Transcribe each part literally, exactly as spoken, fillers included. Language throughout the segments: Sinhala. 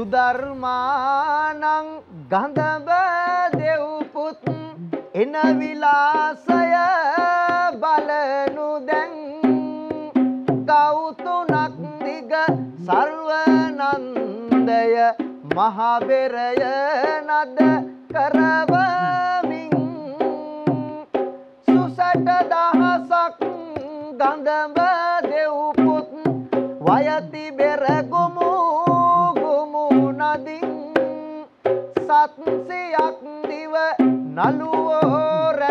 සුධර්මානං ගඳබ දෙව්පුත් එන විලාසය බලනු දැන් ගෞතුණක් දිග සර්වනන්දය මහබෙරය නද කරවමින් සුසට දහසක් ගඳබ දෙව්පුත් වයති බෙර ගොමු ගොමු නදින් සත්සියක් දිව නළුවෝ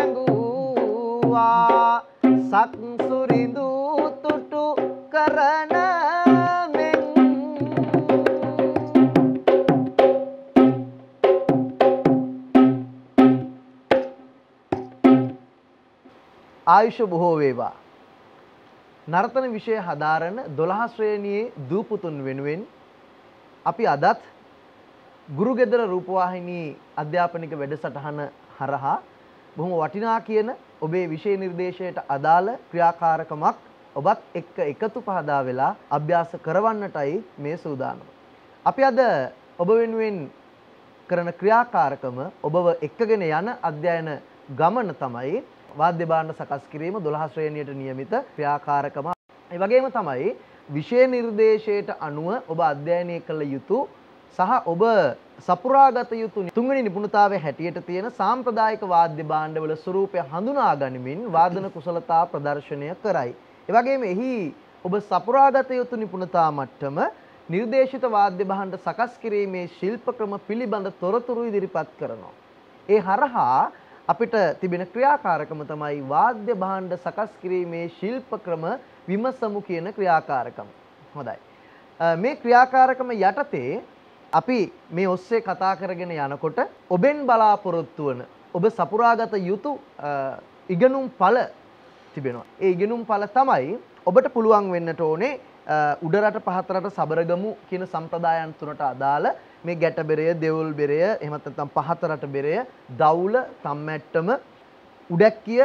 රැඟුවා සක්සුරිඳු තුටු කරන මෙන් ආයුෂ බොහෝ වේවා. නර්තන විෂය හදාරන දොළහ ශ්‍රේණියේ දූපුතුන් වෙනුවෙන් අපි අදත් ගුරුගෙදර රූපවාහිනී අධ්‍යාපනික වැඩසටහන හරහා බොහොම වටිනා කියන ඔබේ විෂය නිර්දේශයට අදාළ ක්‍රියාකාරකමක් ඔබත් එක්ක එකතු පහදා වෙලා අභ්‍යාස කරවන්නටයි මේ සූදානම. අපි අද ඔබ වෙනුවෙන් කරන ක්‍රියාකාරකම ඔබව එක්කගෙන යන අධ්‍යයන ගමන තමයි වාද්‍ය භාණ්ඩ සකස් කිරීම දොළහ ශ්‍රේණියට නියමිත ක්‍රියාකාරකම. ඒ වගේම තමයි විෂය නිර්දේශයට අනුව ඔබ අධ්‍යයනය කළ යුතු සහ ඔබ සපුරාගත යුතු තුන්වෙනි නිපුණතාවයේ හැටියට තියෙන සාම්ප්‍රදායික වාද්‍ය භාණ්ඩවල ස්වරූපය හඳුනා ගනිමින් වාදන කුසලතා ප්‍රදර්ශනය කරයි. ඒ වගේම එහි ඔබ සපුරාගත යුතු නිපුණතා මට්ටම නිර්දේශිත වාද්‍ය භාණ්ඩ සකස් කිරීමේ ශිල්ප ක්‍රම පිළිබඳ තොරතුරු ඉදිරිපත් කරනවා. ඒ හරහා අපිට තිබෙන ක්‍රියාකාරකම තමයි වාද්‍ය භාණ්ඩ සකස් කිරීමේ ශිල්ප ක්‍රම විමසමු කියන ක්‍රියාකාරකම. හොඳයි. මේ ක්‍රියාකාරකම යටතේ අපි මේ ඔස්සේ කතා කරගෙන යනකොට ඔබෙන් බලාපොරොත්තු වන ඔබ සපුරාගත යුතු ඉගෙනුම් ඵල තිබෙනවා. ඒ ඉගෙනුම් ඵල තමයි ඔබට පුළුවන් වෙන්නට ඕනේ උඩරට පහතරට සබරගමු කියන සම්ප්‍රදායන් තුනට අදාළ මේ ගැටබෙරය, දෙවුල් බෙරය, එහෙම නැත්නම් පහතරට බෙරය, දවුල, තම්මැට්ටම, උඩැක්කිය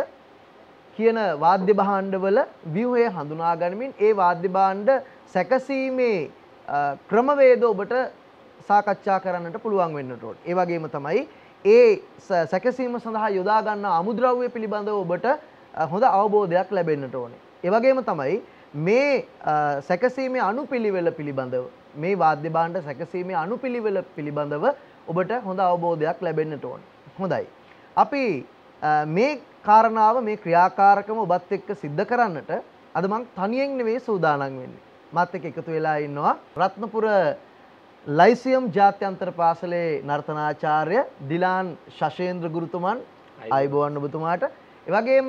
කියන වාද්‍ය භාණ්ඩවල ව්‍යුහය හඳුනා ගනිමින් ඒ වාද්‍ය භාණ්ඩ සැකසීමේ ක්‍රමවේද ඔබට සාකච්ඡා කරන්නට පුළුවන් වෙන්නට ඕනේ. ඒ වගේම තමයි ඒ සැකසීම සඳහා යොදා ගන්නා අමුද්‍රව්‍ය පිළිබඳව ඔබට හොඳ අවබෝධයක් ලැබෙන්නට ඕනේ. ඒ වගේම තමයි මේ සැකසීමේ අනුපිළිවෙල පිළිබඳව මේ වාද්‍ය භාණ්ඩ සැකසීමේ අනුපිළිවෙල පිළිබඳව ඔබට හොඳ අවබෝධයක් ලැබෙන්නට ඕනේ. හොඳයි. අපි මේ කාරණාව මේ ක්‍රියාකාරකම ඔබත් එක්ක සිද්ධ කරන්නට අද මම තනියෙන් නෙවෙයි සූදානම් වෙන්නේ. මාත් එක්ක එකතු වෙලා ඉන්නවා රත්නපුර ලයිසියම් ජාත්‍යන්තර පාසලේ නර්තනාචාර්ය ඩිලාන් ශෂේන්ද්‍ර ගුරුතුමන්. ආයුබෝවන් ඔබතුමාට. ඒ වගේම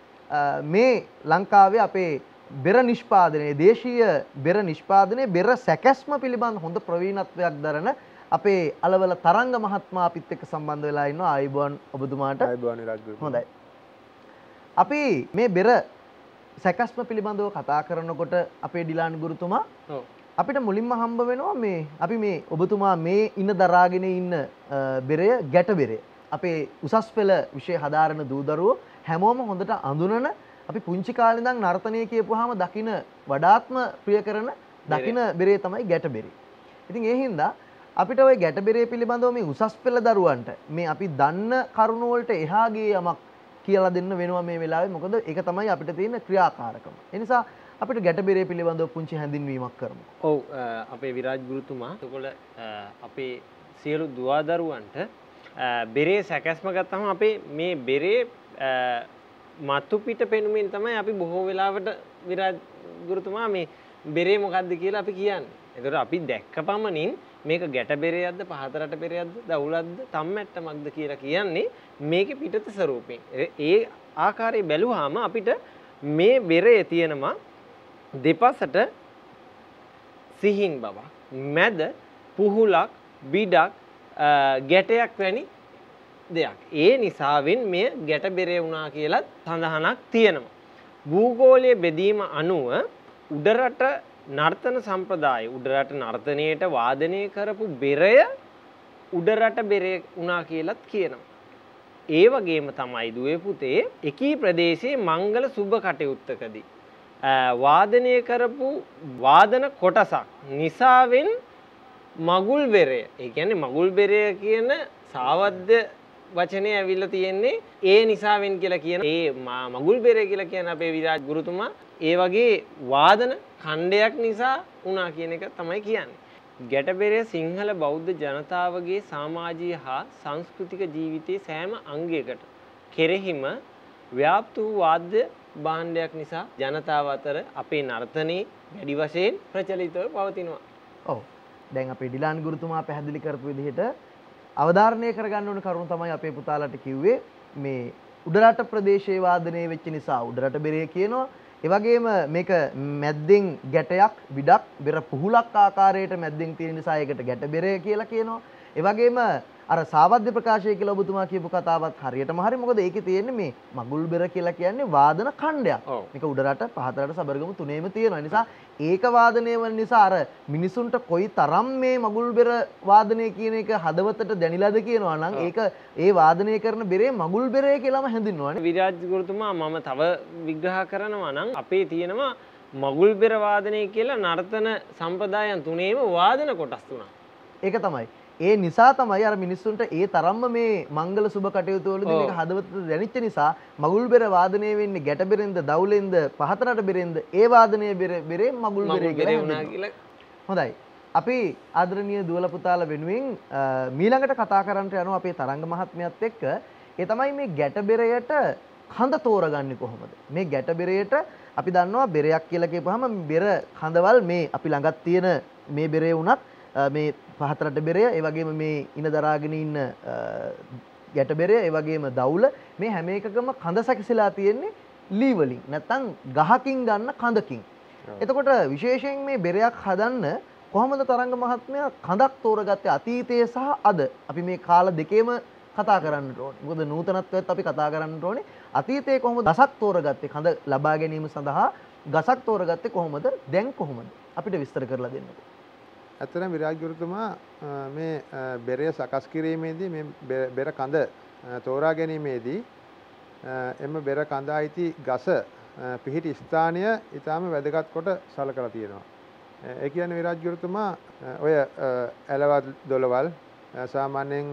මේ ලංකාවේ අපේ බෙර නිෂ්පාදනයේ දේශීය බෙර නිෂ්පාදනයේ බෙර සැකැස්ම පිළිබඳ හොඳ ප්‍රවීණත්වයක් දරන අපේ අලවල තරංග මහත්මයා අපිත් එක්ක සම්බන්ධ වෙලා ඉන්නවා. ආයුබෝවන් ඔබතුමාට. ආයුබෝවන් රාජ්ගුරු. හොඳයි. අපි මේ බෙර සැකැස්ම පිළිබඳව කතා කරනකොට අපේ ඩිලාන් ගුරුතුමා ඔව් අපිට මුලින්ම හම්බ වෙනවා මේ අපි මේ ඔබතුමා මේ ඉන්න දරාගෙන ඉන්න බෙරය ගැට බෙරය. අපේ උසස් පෙළ විෂය හදාරන දූ දරුවෝ හැමෝම හොඳට අඳුනන අපි පුංචි කාලේ ඉඳන් නර්තනය කියපුවාම දකින වඩාත්ම ප්‍රිය කරන දකින බෙරේ තමයි ගැට බෙරේ. ඉතින් ඒ හින්දා අපිට ওই ගැට බෙරේ පිළිබඳව මේ උසස් පෙළ දරුවන්ට මේ අපි දන්න කරුණ වලට එහා ගිය යමක් කියලා දෙන්න වෙනවා මේ වෙලාවේ. මොකද ඒක තමයි අපිට තියෙන ක්‍රියාකාරකම. ඒ නිසා අපිට ගැට බෙරේ පිළිබඳව පුංචි හැඳින්වීමක් කරමු. ඔව් අපේ විරාජ් ගුරුතුමා එතකොට අපේ සියලු දුවදරුවන්ට බෙරේ සැකැස්ම ගත්තම අපේ මේ බෙරේ මතු පිට පෙනුමින් තමයි අපි බොහෝ වෙලාවට විරාජ් ගුරුතුමා මේ බෙරේ මොකද්ද කියලා අපි කියන්නේ. ඒතකොට අපි දැක්ක පමණින් මේක ගැට බෙරයක්ද පහතරට බෙරයක්ද දවුලක්ද තම්මැට්ටමක්ද කියලා කියන්නේ මේකේ පිටත ස්වරූපයෙන්. ඒ ආකාරයේ බැලුවාම අපිට මේ බෙරේ තියෙනවා දෙපසට සිහින් බවක්, මැද පුහුලක්, බිඩක්, ගැටයක් වැනි දෙයක්. ඒ නිසාවෙන් මෙය ගැට බෙරේ වුණා කියලා සඳහනක් තියෙනවා. භූගෝලීය බෙදීම අනුව උඩරට නර්තන සම්ප්‍රදාය උඩරට නර්තනයේට වාදනය කරපු බෙරය උඩරට බෙරේ වුණා කියලාත් කියනවා. ඒ වගේම තමයි දුවේ පුතේ එකී ප්‍රදේශයේ මංගල සුබ කටයුත්තකදී වාදනය කරපු වාදන කොටසක් නිසාවෙන් මගුල් බෙරය. ඒ කියන්නේ මගුල් බෙරය කියන සාවද්ද වචනේ ඇවිල්ලා තියෙන්නේ ඒ නිසාවෙන් කියලා කියන ඒ මගුල් බෙරය කියලා කියන අපේ විරාජ් ගුරුතුමා ඒ වගේ වාදන ඛණ්ඩයක් නිසා වුණා කියන එක තමයි කියන්නේ. ගැටබෙරය සිංහල බෞද්ධ ජනතාවගේ සමාජීය හා සංස්කෘතික ජීවිතයේ සෑම අංගයකට කෙරෙහිම ව්‍යාප්ත වූ වාද්‍ය භාණ්ඩයක් නිසා ජනතාව අතර අපේ නර්තනයේ වැඩි වශයෙන් ප්‍රචලිතව පවතිනවා. ඔව්. දැන් අපේ ඩිලාන් ගුරුතුමා පැහැදිලි කරපු විදිහට අවධාරණය කරගන්න ඕන කරුණු තමයි අපේ පුතාලට කිව්වේ මේ උඩරට ප්‍රදේශයේ වාදනය වෙච්ච නිසා උඩරට බෙරය කියනවා. ඒ වගේම මේක මැද්දෙන් ගැටයක් විඩක් බෙර පුහුලක් ආකාරයට මැද්දෙන් තියෙන නිසා ඒකට ගැට බෙරය කියලා කියනවා. ඒ වගේම අර සාවද්‍ය ප්‍රකාශය කියලා ඔබතුමා කියපු කතාවත් හරියටම හරි. මොකද ඒකේ තියෙන්නේ මේ මගුල් බෙර කියලා කියන්නේ වාදන ඛණ්ඩයක්. මේක උඩරට පහතරට සබරගමු තුනේම තියෙනවා. නිසා ඒක වාදනය වෙන නිසා අර මිනිසුන්ට කොයි තරම් මේ මගුල් බෙර වාදනය කියන එක හදවතට දැනිලාද කියනවා නම් ඒක ඒ වාදනය කරන බෙරේ මගුල් බෙරේ කියලාම හැඳින්වන්නේ. විරාජ් ගුරුතුමා මම තව විග්‍රහ කරනවා නම් අපේ තියෙනවා මගුල් බෙර වාදනය කියලා නර්තන සම්ප්‍රදායන් තුනේම වාදන කොටස් තුනක්. ඒක තමයි. ඒ නිසා තමයි අර මිනිස්සුන්ට ඒ තරම්ම මේ මංගල සුබ කටයුතු වලදී මේක හදවතට දැනෙච්ච නිසා මගුල් බෙර වාදනය වෙන්නේ ගැට බෙරෙන්ද දවුලෙන්ද පහතරට බෙරෙන්ද ඒ වාදනය බෙරේ මගුල් බෙරේ කියලා. හොඳයි. අපි ආදරණීය දුවල පුතාලා වෙනුවෙන් මීළඟට කතා කරන්නට යනවා අපේ තරංග මහත්මයාත් එක්ක. ඒ තමයි මේ ගැට බෙරයට කඳ තෝරගන්නේ කොහොමද? මේ ගැට බෙරයට අපි දන්නවා බෙරයක් කියලා කියපුවාම බෙර කඳවල් මේ අපි ළඟත් තියෙන මේ බෙරේ වුණත් මේ පහතරට බෙරය ඒ වගේම මේ ඉන දරාගෙන ඉන්න ගැට බෙරය ඒ වගේම දවුල මේ හැම එකකම කඳ සැකසීලා තියෙන්නේ ලී වලින් නැත්නම් ගහකින් ගන්න කඳකින්. එතකොට විශේෂයෙන් මේ බෙරයක් හදන්න කොහොමද තරංග මහත්මයා කඳක් තෝරගත්තේ අතීතයේ සහ අද? අපි මේ කාල දෙකේම කතා කරන්නට ඕනේ. මොකද නූතනත්වයත් අපි කතා කරන්නට ඕනේ. අතීතයේ කොහොමද ගසක් තෝරගත්තේ කඳ ලබා ගැනීම සඳහා ගසක් තෝරගත්තේ කොහොමද? දැන් කොහොමද? අපිට විස්තර කරලා දෙන්නකෝ. ඇත්තටම විරාජ් ගුරුතුමා මේ බෙරය සකස් කිරීමේදී මේ බෙර කඳ තෝරා ගැනීමේදී එම බෙර කඳ අයිති ගස පිහිටි ස්ථානය ඊටාම වැදගත් කොට සලකලා තියෙනවා. ඒ කියන්නේ විරාජ් ගුරුතුමා ඔය ඇලවල් දොළවල් සාමාන්‍යයෙන්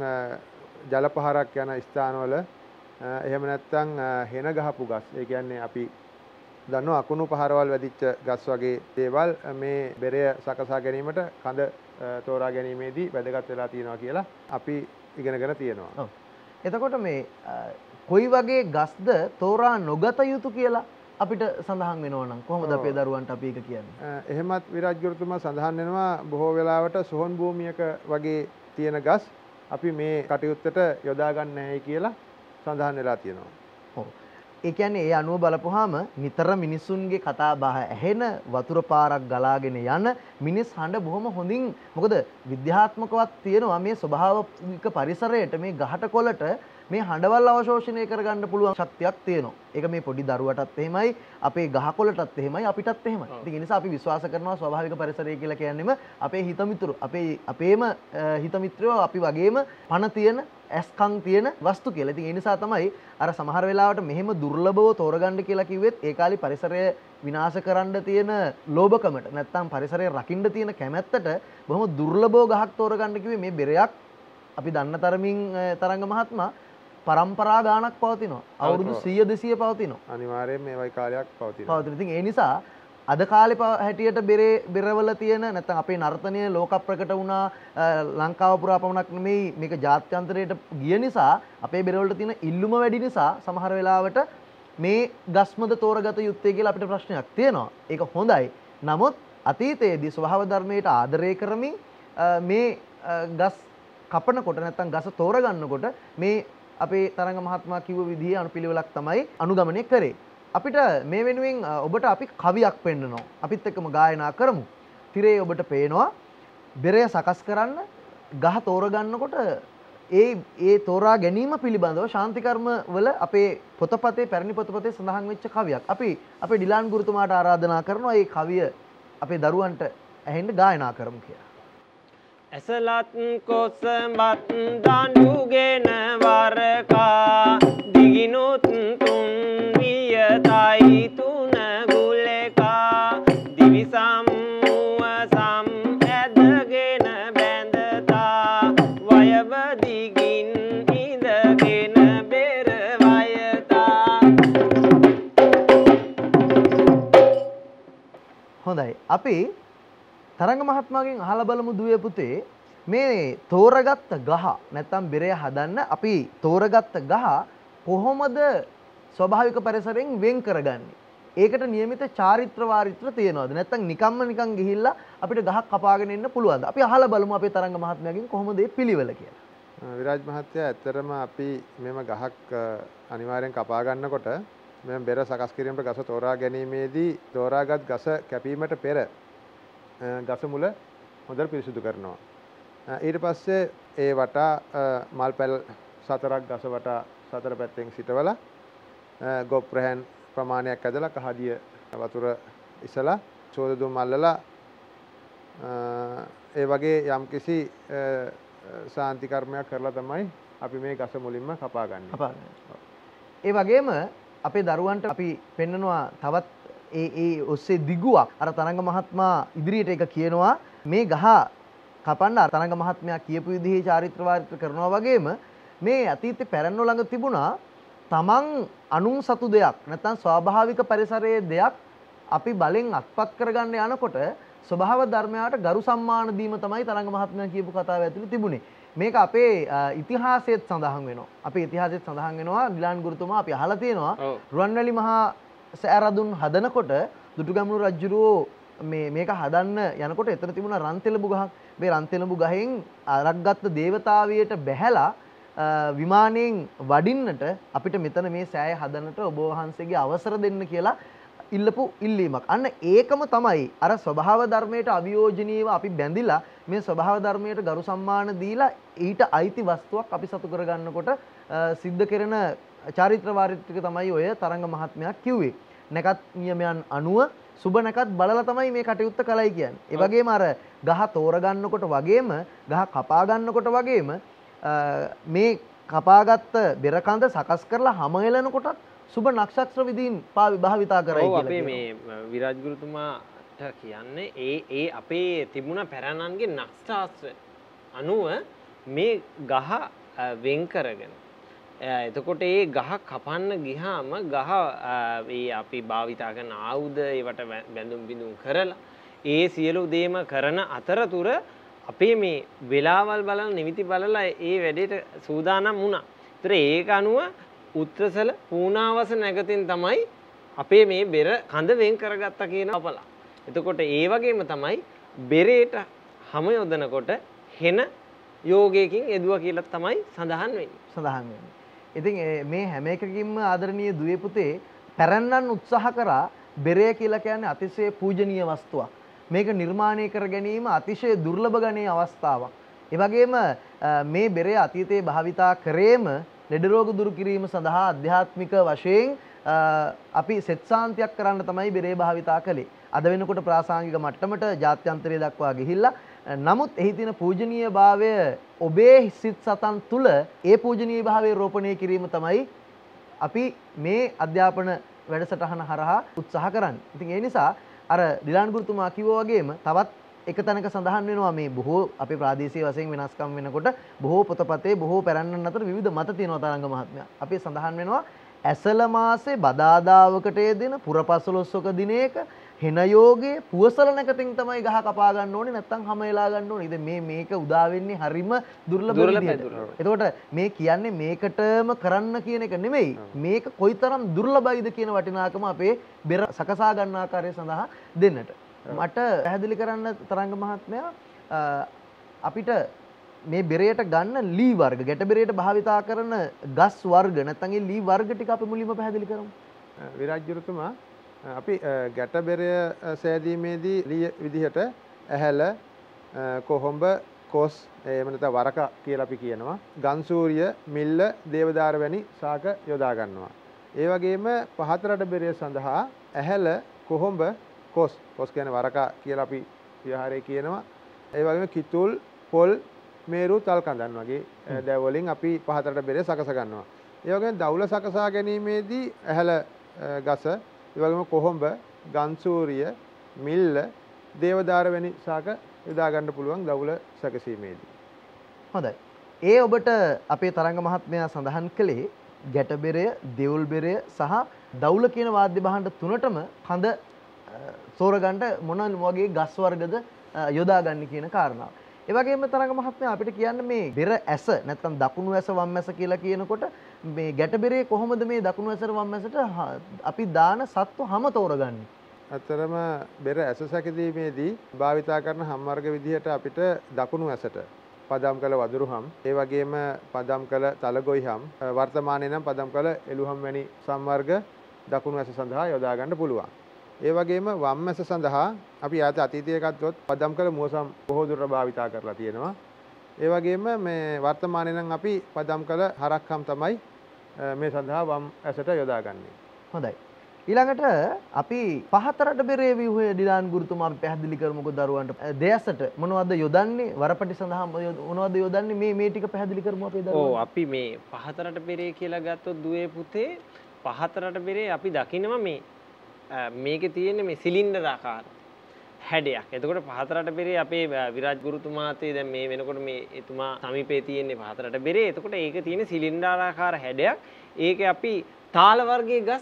ජල පහරක් යන ස්ථානවල එහෙම නැත්නම් හෙන ගහපු ගස්. ඒ කියන්නේ අපි දන්නවා අකුණු පහරවල් වැදිච්ච ගස් වගේ දේවල් මේ බෙරය සකසා ගැනීමට කඳ තෝරා ගැනීමේදී වැදගත් වෙලා තියෙනවා කියලා අපි ඉගෙනගෙන තියෙනවා. ඔව්. එතකොට මේ කොයි වගේ ගස්ද තෝරා නොගත යුතු කියලා අපිට සඳහන් වෙනවා නම් කොහොමද අපේ දරුවන්ට අපි ඒක කියන්නේ? එහෙමත් විරාජ් ගුරුතුමා සඳහන් වෙනවා බොහෝ වෙලාවට සොහොන් භූමියක වගේ තියෙන ගස් අපි මේ කටයුත්තට යොදා ගන්න නැහැ කියලා සඳහන් වෙලා තියෙනවා. ඔව්. ඒ කියන්නේ ඒ අනුව බලපුවාම නිතර මිනිසුන්ගේ කතා බහ ඇහෙන වතුර පාරක් ගලාගෙන යන මිනිස් හඬ බොහොම හොඳින් මොකද විද්‍යාත්මකවත් තියෙනවා මේ ස්වභාවික පරිසරයට මේ ගහට කොළට මේ හඬවල් අවශෝෂණය කරගන්න පුළුවන් ශක්තියක් තියෙනවා. ඒක මේ පොඩි දරුවටත් එහෙමයි අපේ ගහකොළටත් එහෙමයි අපිටත් එහෙමයි. ඉතින් ඒ නිසා අපි විශ්වාස කරනවා ස්වභාවික පරිසරය කියලා කියන්නේම අපේ හිතමිතුරු අපේ අපේම හිතමිත්‍රයෝ අපි වගේම පණ තියෙන ඇස්කම් තියෙන වස්තු කියලා. ඉතින් ඒ නිසා තමයි අර සමහර වෙලාවට මෙහෙම දුර්ලභව තෝරගන්න කියලා කිව්වෙත් ඒ කාලේ පරිසරය විනාශ කරන්න තියෙන ලෝභකමට නැත්නම් පරිසරය රකින්න තියෙන කැමැත්තට බොහොම දුර්ලභව ගහක් තෝරගන්න කිව්වේ මේ බෙරයක් අපි දන්න තරමින් තරංග මහත්මයා පරම්පරා ගානක් පවතිනවා. අවුරුදු සීය දෙසීය පවතිනවා. අනිවාර්යයෙන් මේ වගේ කාලයක් පවතිනවා. පවතින. ඉතින් ඒ නිසා අද කාලේ හැටියට බෙරේ බෙරවල තියෙන නැත්නම් අපේ නර්තනය ලෝක ප්‍රකට වුණා ලංකාව පුරා පමණක් නෙමෙයි මේක ජාත්‍යන්තරයට ගිය නිසා අපේ බෙරවලට තියෙන ඉල්ලුම වැඩි නිසා සමහර වෙලාවට මේ ගස්මද තෝරගත යුත්තේ කියලා අපිට ප්‍රශ්නයක් තියෙනවා. ඒක හොඳයි. නමුත් අතීතයේදී ස්වභාව ධර්මයට ආදරය කරමින් මේ ගස් කපනකොට නැත්නම් ගස තෝරගන්නකොට මේ අපේ තරංග මහත්මයා කිව්ව විදිහේ අනුපිළිවෙලක් තමයි අනුගමනය කරේ. අපිට මේ වෙනුවෙන් ඔබට අපි කවියක් පෙන්නනවා. අපිත් එක්කම ගායනා කරමු. තිරේ ඔබට පේනවා බෙරය සකස් කරන්න ගහ තෝරගන්නකොට ඒ ඒ තෝරා ගැනීම පිළිබඳව ශාන්ති කර්ම වල අපේ පොතපතේ පැරණි පොතපතේ සඳහන් වෙච්ච කවියක්. අපි අපේ ඩිලාන් ගුරුතුමාට ආරාධනා කරනවා මේ කවිය අපේ දරුවන්ට ඇහෙන්න ගායනා කරමු කියලා. ඇසලත් කොසඹත් දඬුගෙන වරකා දිගිනුත් තුන් වියතයි තුන ගුලෙකා දිවිසම් මුව සම් ඇදගෙන බැඳ දිගින් ඉඳගෙන බෙර වයතා. හොඳයි. අපි තරංග මහත්මයාගෙන් අහලා බලමු දුවේ පුතේ මේ තෝරගත්ත ගහ නැත්තම් බෙරය හදන්න අපි තෝරගත්ත ගහ කොහොමද ස්වභාවික පරිසරයෙන් වෙන් කරගන්නේ? ඒකට નિયમિત චාරිත්‍ර වාරිත්‍ර තියෙනවද? නැත්තම් නිකම්ම නිකන් ගිහිල්ලා අපිට ගහක් කපාගෙන ඉන්න පුළුවන්ද? අපි අහලා බලමු අපේ තරංග මහත්මයාගෙන් කොහොමද මේ පිළිවෙල කියලා. විරාජ් මහත්තයා ඇත්තටම අපි මෙම ගහක් අනිවාර්යෙන් කපා ගන්නකොට මෙම බෙර සකස් කිරීමට ගස තෝරා ගැනීමේදී තෝරාගත් ගස කැපීමට පෙර ගස මුල හොඳට පිරිසිදු කරනවා. ඊට පස්සේ ඒ වටා මල් පැල් සතරක් ගස වටා සතර පැත්තෙන් සිටවලා ගොප් රැහන් ප්‍රමාණයක් ඇදලා කහදිය වතුර ඉසලා චෝදදුම් මල්ලලා ඒ වගේ යම්කිසි සාන්ති කර්මයක් කරලා තමයි අපි මේ ගස මුලින්ම කපා ගන්න. කපා ගන්න. ඒ වගේම අපේ දරුවන්ට අපි පෙන්නනවා තවත් ඒ ඒ ඔස්සේ දිගුවක් අර තරංග මහත්මයා ඉදිරියට එක කියනවා මේ ගහ කපන්න අර තරංග මහත්මයා කියපු විදිහේ චාරිත්‍ර වාරිත්‍ර කරනවා වගේම මේ අතීතේ පැරණියෝ ළඟ තිබුණා තමන් අනුන් සතු දෙයක් නැත්නම් ස්වාභාවික පරිසරයේ දෙයක් අපි බලෙන් අත්පත් කරගන්න යනකොට ස්වභාව ධර්මයාට ගරු සම්මාන දීම තමයි තරංග මහත්මයා කියපු කතාව ඇතුලේ තිබුණේ. මේක අපේ ඉතිහාසයේත් සඳහන් වෙනවා. අපේ ඉතිහාසයේත් සඳහන් වෙනවා ඩිලාන් ගුරුතුමා අපි අහලා තියෙනවා රුවන්වැලි මහා සෑරදුන් හදනකොට දුටුගැමුණු රජුරෝ මේ මේක හදන්න යනකොට එතන තිබුණා රන්තෙලඹු ගහක්. මේ රන්තෙලඹු ගහෙන් අරක්ගත්ත දේවතාවියට බැහැලා විමානයෙන් වඩින්නට අපිට මෙතන මේ සෑය හදන්නට ඔබ වහන්සේගේ අවසර දෙන්න කියලා ඉල්ලපු ඉල්ලීමක්. අන්න ඒකම තමයි අර ස්වභාව ධර්මයට අවියෝජනීයව අපි බැඳිලා මේ ස්වභාව ධර්මයට ගරු සම්මාන දීලා ඊට අයිති වස්තුවක් අපි සතු කරගන්නකොට සිද්ධ කරන චාරිත්‍ර වාරිත්‍රික තමයි ඔය තරංග මහත්මයා කිව්වේ. නැකත් නියමයන් අනුව සුබ නැකත් බලලා තමයි මේ කටයුත්ත කළයි කියන්නේ. ඒ වගේම අර ගහ තෝරගන්නකොට වගේම ගහ කපා ගන්නකොට වගේම මේ කපාගත්ත බෙර කඳ සකස් කරලා හැම එලනකොටත් සුබ නක්ෂත්‍ර විදීන් භාවිතා කරයි කියලා. අපේ මේ විරාජ් ගුරුතුමාට කියන්නේ ඒ ඒ අපේ තිබුණ පැරණන්ගේ නක්ෂත්‍ර අනුව මේ ගහ වෙන් කරගෙන එතකොට ඒ ගහ කපන්න ගියාම ගහ ඒ අපි භාවිතා කරන ආයුධ ඒවට බැඳුම් බිඳුම් කරලා ඒ සියලු දේම කරන අතරතුර අපේ මේ වෙලාවල් බලන නිමිති බලලා ඒ වැඩේට සූදානම් වුණා. ඒතර ඒක අනුව උත්‍රසල පූනාවස නැගතින් තමයි අපේ මේ බෙර කඳ වෙන් කරගත්තා කියන අපලා. එතකොට ඒ වගේම තමයි බෙරේට හැම යොදනකොට හෙන යෝගයකින් එදුවා කියලා තමයි සඳහන් වෙන්නේ. සඳහන් වෙන්නේ. ඉතින් මේ හැම එකකින්ම ආදරණීය දුවේ පුතේ පැරණන් උත්සාහ කරා බෙරය කියලා කියන්නේ අතිශය පූජනීය වස්තුවක්. මේක නිර්මාණය කර ගැනීම අතිශය දුර්ලභ ගණයේ අවස්ථාවක්. ඒ වගේම මේ බෙරය අතීතයේ භාවිතා කරේම ලෙඩ රෝග දුරු කිරීම සඳහා අධ්‍යාත්මික වශයෙන් අපි සෙත් සාන්තියක් කරන්න තමයි බෙරේ භාවිතා කළේ. අද වෙනකොට ප්‍රාසංගික මට්ටමට ජාත්‍යන්තරය දක්වා ගිහිල්ලා නමුත් එහි තියෙන පූජනීය භාවය ඔබේ සිත් සතන් තුල ඒ පූජනීය භාවය රෝපණය කිරීම තමයි අපි මේ අධ්‍යාපන වැඩසටහන හරහා උත්සාහ කරන්නේ. ඉතින් ඒ නිසා අර ඩිලාන් ගුරුතුමා කිව්වා වගේම තවත් එක තැනක සඳහන් වෙනවා මේ බොහෝ අපේ ප්‍රාදේශීය වශයෙන් වෙනස්කම් වෙනකොට බොහෝ පොතපතේ බොහෝ පැරණන් අතර විවිධ මත තියෙනවා තරංග මහත්මයා. අපි සඳහන් වෙනවා ඇසල මාසේ බදාදාවකට යෙදෙන පුරපසළොස්වක දිනයක හෙන යෝගයේ පුවසල නැකතින් තමයි ගහ කපා ගන්න ඕනේ නැත්නම් හැම එලා ගන්න ඕනේ. ඉතින් මේ මේක උදා වෙන්නේ හරිම දුර්ලභ විදියට. එතකොට මේ කියන්නේ මේකටම කරන්න කියන එක නෙමෙයි. මේක කොයිතරම් දුර්ලභයිද කියන වටිනාකම අපේ බෙර සකසා ගන්න ආකාරය සඳහා දෙන්නට. මට පැහැදිලි කරන්න තරංග මහත්මයා අපිට මේ බෙරයට ගන්න ලී වර්ග ගැට බෙරයට භාවිතා කරන ගස් වර්ග නැත්නම් ඒ ලී වර්ග ටික අපි මුලින්ම පැහැදිලි කරමු. විරාජ් ගුරුතුමා අපි ගැට බෙරය සෑදීමේදී ලී විදිහට ඇහැල කොහොඹ කොස් එහෙම නැත්නම් වරක කියලා අපි කියනවා. ගන්සූරිය මිල්ල දේවදාර වැනි ශාක යොදා ගන්නවා. ඒ වගේම පහතරට බෙරය සඳහා ඇහැල කොහොඹ කොස් කොස් කියන්නේ වරක කියලා අපි විහාරයේ කියනවා. ඒ වගේම කිතුල් පොල් මේරු තල් කඳන් වගේ දැව වලින් අපි පහතරට බෙරය සකස ගන්නවා. ඒ වගේම දවුල සකසා ගැනීමේදී ඇහැල ගස ඒ වගේම කොහොඹ ගන්සූරිය මිල්ල දේවදාර වැනි ශාක යොදා ගන්න පුළුවන් දවුල සැකසීමේදී. හොඳයි. ඒ ඔබට අපේ තරංග මහත්මයා සඳහන් කළේ ගැටබෙරය, දෙවුල් බෙරය සහ දවුල කියන වාද්‍ය භාණ්ඩ තුනටම කඳ සෝරගන්න මොන වගේ ගස් වර්ගද යොදාගන්නේ කියන කාරණාව. ඒ වගේම තරංග මහත්මයා අපිට කියන්න මේ බෙර ඇස නැත්නම් දකුණු ඇස වම් ඇස කියලා කියනකොට මේ ගැටබෙරේ කොහොමද මේ දකුණු ඇසට වම් ඇසට අපි දාන සත්තු හැම තෝරගන්නේ? ඇත්තරම බෙර ඇස සැකදීමේදී භාවිතා කරන හම් වර්ග විදිහට අපිට දකුණු ඇසට පදම් කළ වදුරු හම්, ඒ වගේම පදම් කළ තලගොයි හම්, වර්තමානයේ නම් පදම් කළ එළුහම් වැනි සම්වර්ග දකුණු ඇස සඳහා යොදා ගන්න පුළුවන්. ඒ වගේම වම් ඇස සඳහා අපි යාත අතීතයේ ගත්තොත් පදම් කළ මුවසම් බොහෝ දුරට භාවිතා කරලා තියෙනවා. ඒ වගේම මේ වර්තමානයේ නම් අපි පදම් කළ හරක් හම් තමයි මේ සඳහා වම් ඇසට යොදාගන්නේ. හොඳයි. ඊළඟට අපි පහතරට බෙරේ ව්‍යුහය ඩිලාන් ගුරුතුමා අපි පැහැදිලි කරමුකෝ දරුවන්ට. දෙයසට මොනවද යොදන්නේ? වරපටි සඳහා මොනවද යොදන්නේ? මේ මේ ටික පැහැදිලි කරමු අපේ දරුවන්ට. ඔව් අපි මේ පහතරට බෙරේ කියලා ගත්තොත් දුවේ පුතේ පහතරට බෙරේ අපි දකිනවා මේ මේකේ තියෙන මේ සිලින්ඩර් ආකාර හැඩයක්. එතකොට පහතරට බෙරේ අපේ විරාජ් ගුරුතුමාතේ දැන් මේ වෙනකොට මේ එතුමා සමීපේ තියෙන්නේ පහතරට බෙරේ. එතකොට ඒක තියෙන සිලින්ඩර් ආකාර හැඩයක්. ඒකේ අපි තාල වර්ගයේ ගස්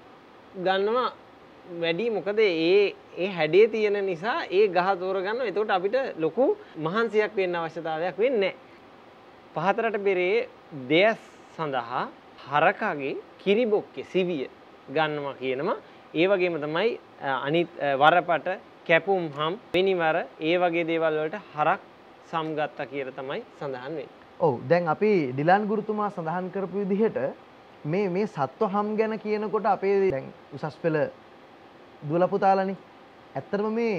ගන්නවා වැඩි. මොකද ඒ ඒ හැඩේ තියෙන නිසා ඒ ගහ තෝරගන්නවා. එතකොට අපිට ලොකු මහන්සියක් වෙන්න අවශ්‍යතාවයක් වෙන්නේ නැහැ. පහතරට බෙරේ දෙයස් සඳහා හරකගේ කිරිබොක්කේ සිවිය ගන්නවා කියනවා. ඒ වගේම තමයි අනිත් වරපට කැපුම් හම් වෙනිවර ඒ වගේ දේවල් වලට හරක් සම්ගත්තා කියලා තමයි සඳහන් වෙන්නේ. ඔව් දැන් අපි ඩිලාන් ගුරුතුමා සඳහන් කරපු විදිහට මේ මේ සත්ව හම් ගැන කියනකොට අපේ දැන් උසස් පෙළ දුවලා පුතාලානේ. ඇත්තටම මේ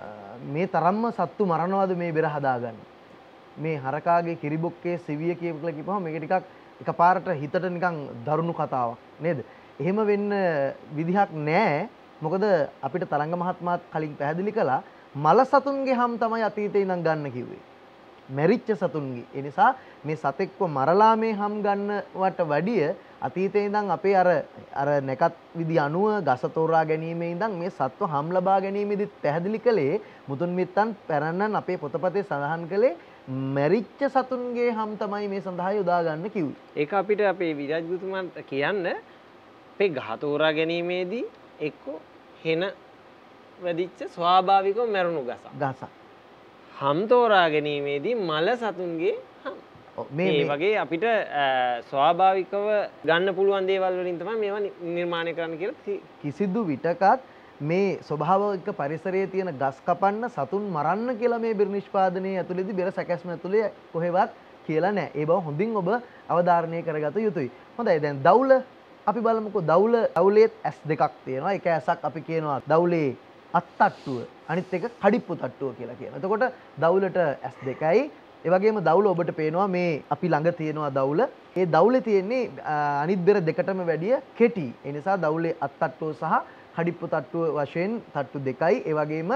මේ තරම්ම සත්තු මරනවාද මේ බෙර හදාගන්නේ. මේ හරකාගේ කිරිබොක්කේ සිවිය කියලා කිව්වහම මේක ටිකක් එකපාරට හිතට නිකන් දරුණු කතාවක් නේද? එහෙම වෙන්න විදිහක් නැහැ. මොකද අපිට තරංග මහත්මයාත් කලින් පැහැදිලි කළා මල සතුන්ගේ හම් තමයි අතීතේ ඉඳන් ගන්න කිව්වේ. මැරිච්ච සතුන්ගේ. ඒ නිසා මේ සතෙක්ව මරලා මේ හම් ගන්නවට වැඩිය අතීතේ ඉඳන් අපේ අර අර නැකත් විදි අනුව ගස තෝරා ගැනීමේ ඉඳන් මේ සත්ව හම් ලබා ගැනීමේදීත් පැහැදිලි කළේ මුතුන් මිත්තන් පැරණන් අපේ පොතපතේ සඳහන් කළේ මැරිච්ච සතුන්ගේ හම් තමයි මේ සඳහා යොදා ගන්න කිව්වේ. ඒක අපිට අපේ විරාජ් ගුරුතුමාට කියන්න අපේ ගහ තෝරා ගැනීමේදී එක්ක හෙන වැඩිච්ච ස්වාභාවිකව මැරුණු ගසක්. ගසක්. හම් තෝරා ගැනීමේදී මල සතුන්ගේ හම්. මේ වගේ අපිට ස්වාභාවිකව ගන්න පුළුවන් දේවල් වලින් තමයි මේවා නිර්මාණය කරන්න කියලා කිසිදු විටකත් මේ ස්වභාවික පරිසරයේ තියෙන ගස් කපන්න සතුන් මරන්න කියලා මේ බෙර නිෂ්පාදනයේ ඇතුළේදී බෙර සැකැස්ම ඇතුළේ කොහෙවත් කියලා නැහැ. ඒ බව හොඳින් ඔබ අවධාරණය කරගත යුතුයි. හොඳයි දැන් දවුල අපි බලමුකෝ දවුල දවුලේත් ඇස් දෙකක් තියෙනවා. එක ඇසක් අපි කියනවා දවුලේ අත්තට්ටුව. අනිත් එක කඩිප්පු තට්ටුව කියලා කියනවා. එතකොට දවුලට ඇස් දෙකයි. ඒ වගේම දවුල ඔබට පේනවා මේ අපි ළඟ තියෙනවා දවුල. ඒ දවුලේ තියෙන්නේ අනිත් බෙර දෙකටම වැඩිය කෙටි. ඒ නිසා දවුලේ අත්තට්ටුව සහ කඩිප්පු තට්ටුව වශයෙන් තට්ටු දෙකයි. ඒ වගේම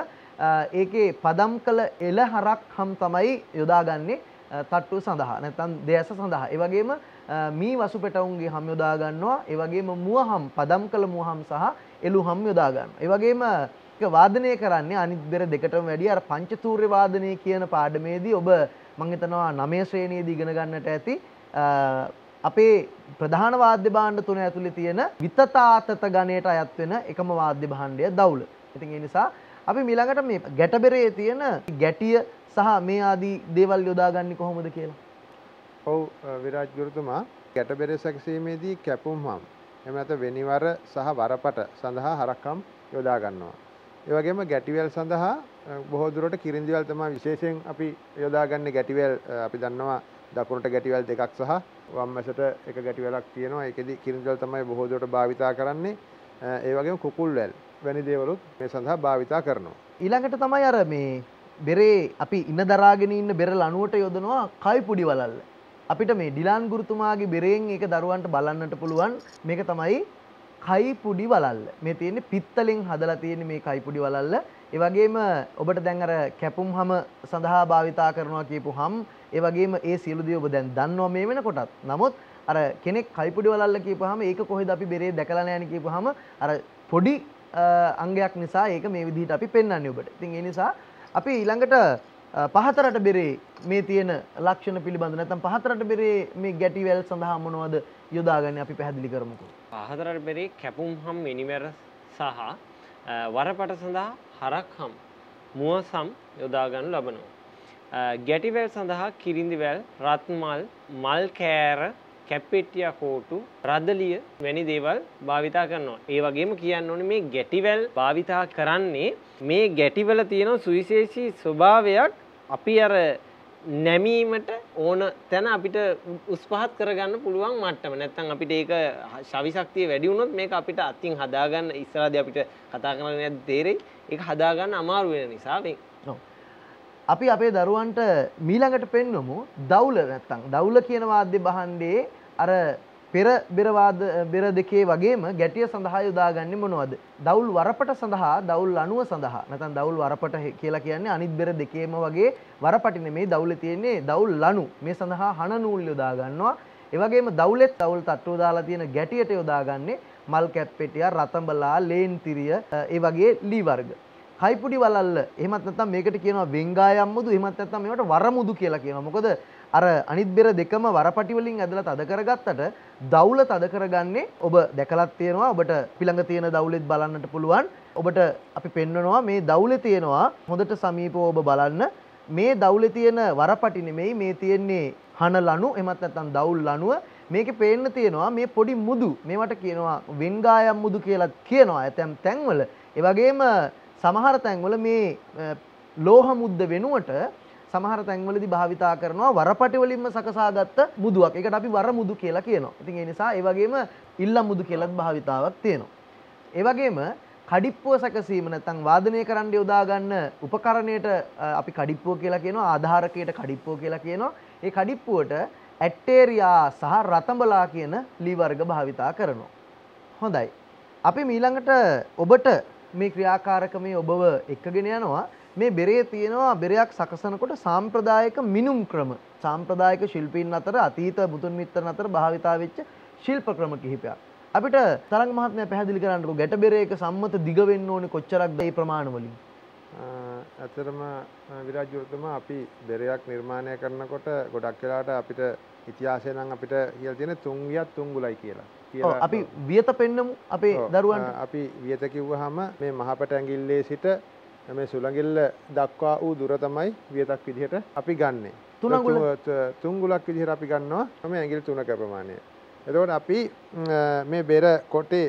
ඒකේ පදම් කළ එළ හරක් හම් තමයි යොදාගන්නේ තට්ටුව සඳහා. නැත්නම් දෙයස සඳහා. ඒ වගේම මී වසු පෙටවුන්ගේ හම් යොදා ගන්නවා. ඒ වගේම මුවහම් පදම් කළ මුවහම් සහ එළුහම් යොදා ගන්නවා. ඒ වගේම ඒක වාදනය කරන්නේ අනිත් බෙර දෙකටම වැඩිය අර පංචතූර්ය වාදනය කියන පාඩමේදී ඔබ මම හිතනවා නවය ශ්‍රේණියේදී ඉගෙන ගන්නට ඇති අපේ ප්‍රධාන වාද්‍ය භාණ්ඩ තුන ඇතුලේ තියෙන විතතාතත ගණයට අයත් වෙන එකම වාද්‍ය භාණ්ඩය දවුල. ඉතින් ඒ නිසා අපි ඊළඟට මේ ගැටබෙරේ තියෙන ගැටිය සහ මේ ආදී දේවල් යොදාගන්නේ කොහොමද කියලා. ඔව් විරාජ් ගුරුතුමා ගැටබෙරේ සැකසීමේදී කැපුම් හම් එහෙම නැත්නම් වෙනිවර සහ වරපට සඳහා හරක්කම් යොදා ගන්නවා. ඒ වගේම ගැටිවැල් සඳහා බොහෝ දුරට කිරින්දිවැල් තමයි විශේෂයෙන් අපි යොදාගන්නේ. ගැටිවැල් අපි දන්නවා දකුණට ගැටිවැල් දෙකක් සහ වම් මැසට එක ගැටිවැලක් තියෙනවා. ඒකෙදි කිරින්දිවැල් තමයි බොහෝ දුරට භාවිතා කරන්නේ. ඒ වගේම කුකුල්වැල් වැනි දේවලුත් මේ සඳහා භාවිතා කරනවා. ඊළඟට තමයි අර මේ බෙරේ අපි ඉන්න දරාගෙන ඉන්න බෙර ලණුවට යොදනවා කයිපුඩි වලල්ල. අපිට මේ ඩිලාන් ගුරුතුමාගේ බෙරෙන් ඒක දරුවන්ට බලන්නට පුළුවන්. මේක තමයි කයිපුඩි වලල්ල. මේ තියෙන්නේ පිත්තලෙන් හදලා තියෙන්නේ මේ කයිපුඩි වලල්ල. ඒ වගේම ඔබට දැන් අර කැපුම් හැම සඳහා භාවිතා කරනවා කියපු හැම් ඒ වගේම ඒ සියලු දේ ඔබ දැන් දන්නවා මේ වෙනකොටත්. නමුත් අර කෙනෙක් කයිපුඩි වලල්ල කියපුවාම ඒක කොහෙද අපි බෙරේ දැකලා නැහැ නේ කියපුවාම අර පොඩි අංගයක් නිසා ඒක මේ විදිහට අපි පෙන්වන්නේ ඔබට. ඉතින් ඒ නිසා අපි ඊළඟට පහතරට බෙරේ මේ තියෙන ලක්ෂණ පිළිබඳ නැත්නම් පහතරට බෙරේ මේ ගැටි වැල් සඳහා මොනවද යොදාගන්නේ අපි පැහැදිලි කරමුකෝ. පහතරට බෙරේ කැපුම් හම් මිනිමෙර සහ වරපට සඳහා හරක් හම් මුවසම් යොදා ගන්නු ලබනවා. ගැටි වැල් සඳහා කිරිඳි වැල්, රත්මල්, මල් කෑර, කැප්පෙට්ටිය කෝටු, රදලිය වැනි දේවල් භාවිතා කරනවා. ඒ වගේම කියන්න ඕනේ මේ ගැටිවැල් භාවිතා කරන්නේ මේ ගැටිවල තියෙන සුවිශේෂී ස්වභාවයක් අපි අර නැමීමට ඕන තැන අපිට උස් පහත් කරගන්න පුළුවන් මට්ටම. නැත්නම් අපිට ඒක ශවි ශක්තිය වැඩි වුණොත් මේක අපිට අතින් හදාගන්න ඉස්සරහදී අපිට කතා කරන්න යද්දී තේරෙයි. ඒක හදාගන්න අමාරු වෙන නිසා මේ අපි අපේ දරුවන්ට මීළඟට පෙන්වමු දවුල නැත්තම් දවුල කියන වාද්‍ය භාණ්ඩයේ අර පෙර බෙර වාද බෙර දෙකේ වගේම ගැටිය සඳහා යොදාගන්නේ මොනවද? දවුල් වරපට සඳහා දවුල් අණුව සඳහා නැත්නම් දවුල් වරපට කියලා කියන්නේ අනිත් බෙර දෙකේම වගේ වරපටි නෙමෙයි දවුලේ තියෙන්නේ දවුල් ලණු. මේ සඳහා හන නූල් යොදා ගන්නවා. ඒ වගේම දවුලෙත් දවුල් තට්ටුව දාලා තියෙන ගැටියට යොදාගන්නේ මල් කැප්පෙටිය, රතඹලා, ලේන්තිරිය ඒ වගේ ලී වර්ග. කයිපුඩි වලල්ල එහෙමත් නැත්නම් මේකට කියනවා වෙංගායම් මුදු එහෙමත් නැත්නම් මේවට වරමුදු කියලා කියනවා. මොකද අර අනිත් බෙර දෙකම වරපටි වලින් ඇදලා තද කරගත්තට දවුල තද කරගන්නේ ඔබ දැකලත් තියෙනවා. ඔබට පිළඟ තියෙන දවුලෙත් බලන්නට පුළුවන්. ඔබට අපි පෙන්වනවා මේ දවුලේ තියෙනවා හොඳට සමීපව ඔබ බලන්න. මේ දවුලේ තියෙන වරපටි නෙමෙයි මේ තියෙන්නේ හන ලණු එහෙමත් නැත්නම් දවුල් ලණුව. මේකේ පේන්න තියෙනවා මේ පොඩි මුදු. මේවට කියනවා වෙංගායම් මුදු කියලා කියනවා ඇතැම් තැන්වල. ඒ වගේම සමහර තැන්වල මේ ලෝහ මුද්ද වෙනුවට සමහර තැන්වලදී භාවිතා කරනවා වරපටි වලින්ම සකසාගත්ත මුදුවක්. ඒකට අපි වර මුදු කියලා කියනවා. ඉතින් ඒ නිසා ඒ වගේම ඉල්ලම් මුදු කියලාත් භාවිතාවක් තියෙනවා. ඒ වගේම කඩිප්පුව සැකසීම නැත්නම් වාදනය කරන්න යොදා ගන්න උපකරණයට අපි කඩිප්පුව කියලා කියනවා. ආධාරකයට කඩිප්පුව කියලා කියනවා. ඒ කඩිප්පුවට ඇට්ටේරියා සහ රතඹලා කියන ලී වර්ග භාවිතා කරනවා. හොඳයි. අපි ඊළඟට ඔබට මේ ක්‍රියාකාරකමේ ඔබව එක්කගෙන යනවා. මේ බෙරේ තියෙනවා බෙරයක් සකසනකොට සාම්ප්‍රදායික මිනුම් ක්‍රම. සාම්ප්‍රදායික ශිල්පීන් අතර අතීත මුතුන් මිත්තන් අතර භාවිතා වෙච්ච ශිල්ප ක්‍රම කිහිපයක්. අපිට තරංග මහත්මයා පැහැදිලි කරන්නකෝ ගැට බෙරේක සම්මත දිග වෙන්න ඕනේ කොච්චරක්ද මේ ප්‍රමාණ වලින්? ඇත්තටම විරාජ් ගුරුතුමා අපි බෙරයක් නිර්මාණය කරනකොට ගොඩක් වෙලාවට අපිට ඉතිහාසය නම් අපිට කියලා තියෙන තුන් වියත් තුංගුලයි කියලා. ඔව් අපි වියත පෙන්නමු අපේ දරුවන්ට. අපි වියත කිව්වහම මේ මහපට ඇඟිල්ලේ සිට මේ සුළඟිල්ල දක්වා වූ දුර තමයි වියතක් විදිහට අපි ගන්නෙ. තුනඟුල තුංගුලක් විදිහට අපි ගන්නවා මේ ඇඟිලි තුනක ප්‍රමාණය. එතකොට අපි මේ බෙර කොටේ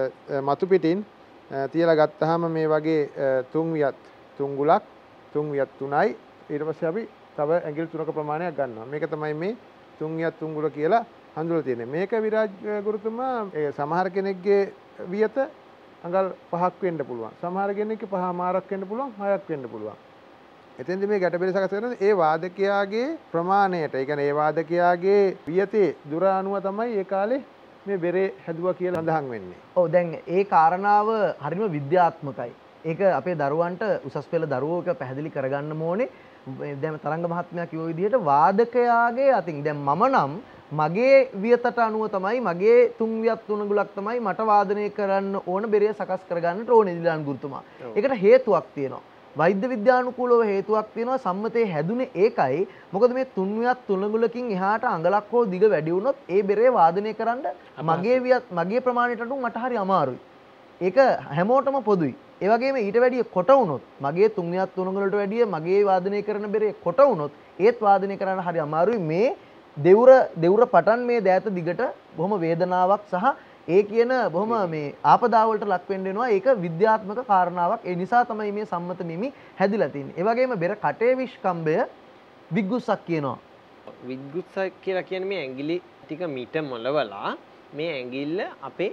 මතු පිටින් තියලා ගත්තාම මේ වගේ තුන් වියත් තුංගුලක් තුන් වියත් තුනයි ඊට පස්සේ අපි තව ඇඟිලි තුනක ප්‍රමාණයක් ගන්නවා. මේක තමයි මේ තුන් වියත් තුංගුල කියලා හඳුනලා තියෙන්නේ. මේක විරාජ් ගුරුතුමා සමහර කෙනෙක්ගේ වියත අඟල් පහක් වෙන්න පුළුවන්. සමහර කෙනෙක්ගේ පහමාරක් වෙන්න පුළුවන්, හයක් වෙන්න පුළුවන්. එතෙන්දී මේ ගැට බෙර සකස් කරන්නේ ඒ වාදකයාගේ ප්‍රමාණයට. ඒ කියන්නේ ඒ වාදකයාගේ වියතේ දුර අනුව තමයි ඒ කාලේ මේ බෙරේ හැදුවා කියලා සඳහන් වෙන්නේ. ඔව් දැන් ඒ කාරණාව හරිම විද්‍යාත්මකයි. ඒක අපේ දරුවන්ට උසස් පෙළ දරුවෝක පැහැදිලි කරගන්න ඕනේ. දැන් තරංග මහත්මයා කිව්ව විදිහට වාදකයාගේ අතින් දැන් මම නම් මගේ වියතට අනුව තමයි මගේ තුන් වියත් තුනඟුලක් තමයි මට වාදනය කරන්න ඕන බෙරය සකස් කරගන්නට ඕනේ දිලාන් ගුරුතුමා. ඒකට හේතුවක් තියෙනවා. වෛද්‍ය විද්‍යානුකූලව හේතුවක් තියෙනවා. සම්මතයේ හැදුනේ ඒකයි. මොකද මේ තුන් වියත් තුනඟුලකින් එහාට අඟලක් හෝ දිග වැඩි වුණොත් ඒ බෙරේ වාදනය කරන්න මගේ වියත් මගේ ප්‍රමාණයට අනුව මට හරි අමාරුයි. ඒක හැමෝටම පොදුයි. ඒ වගේම ඊට වැඩිය කොට වුණොත් මගේ තුන් වියත් තුනඟුලට වැඩිය මගේ වාදනය කරන බෙරේ කොට වුණොත් ඒත් වාදනය කරන්න හරි අමාරුයි. මේ දෙවුර දෙවුර පටන් මේ දෑත දිගට බොහොම වේදනාවක් සහ ඒ කියන බොහොම මේ ආපදාවලට ලක් වෙන්න වෙනවා. ඒක විද්‍යාත්මක කාරණාවක්. ඒ නිසා තමයි මේ සම්මත නිමි හැදිලා තින්නේ. ඒ වගේම බෙර කටේ විශ්කම්භය විග්ගුස්සක් කියනවා. විග්ගුස්සක් කියලා කියන්නේ මේ ඇඟිලි ටික මිට මොලවලා මේ ඇඟිල්ල අපේ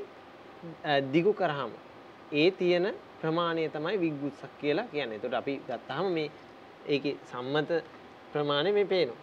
දිගු කරාම ඒ තියෙන ප්‍රමාණය තමයි විග්ගුස්සක් කියලා කියන්නේ. ඒකට අපි ගත්තාම මේ ඒකේ සම්මත ප්‍රමාණය මේ පේනවා.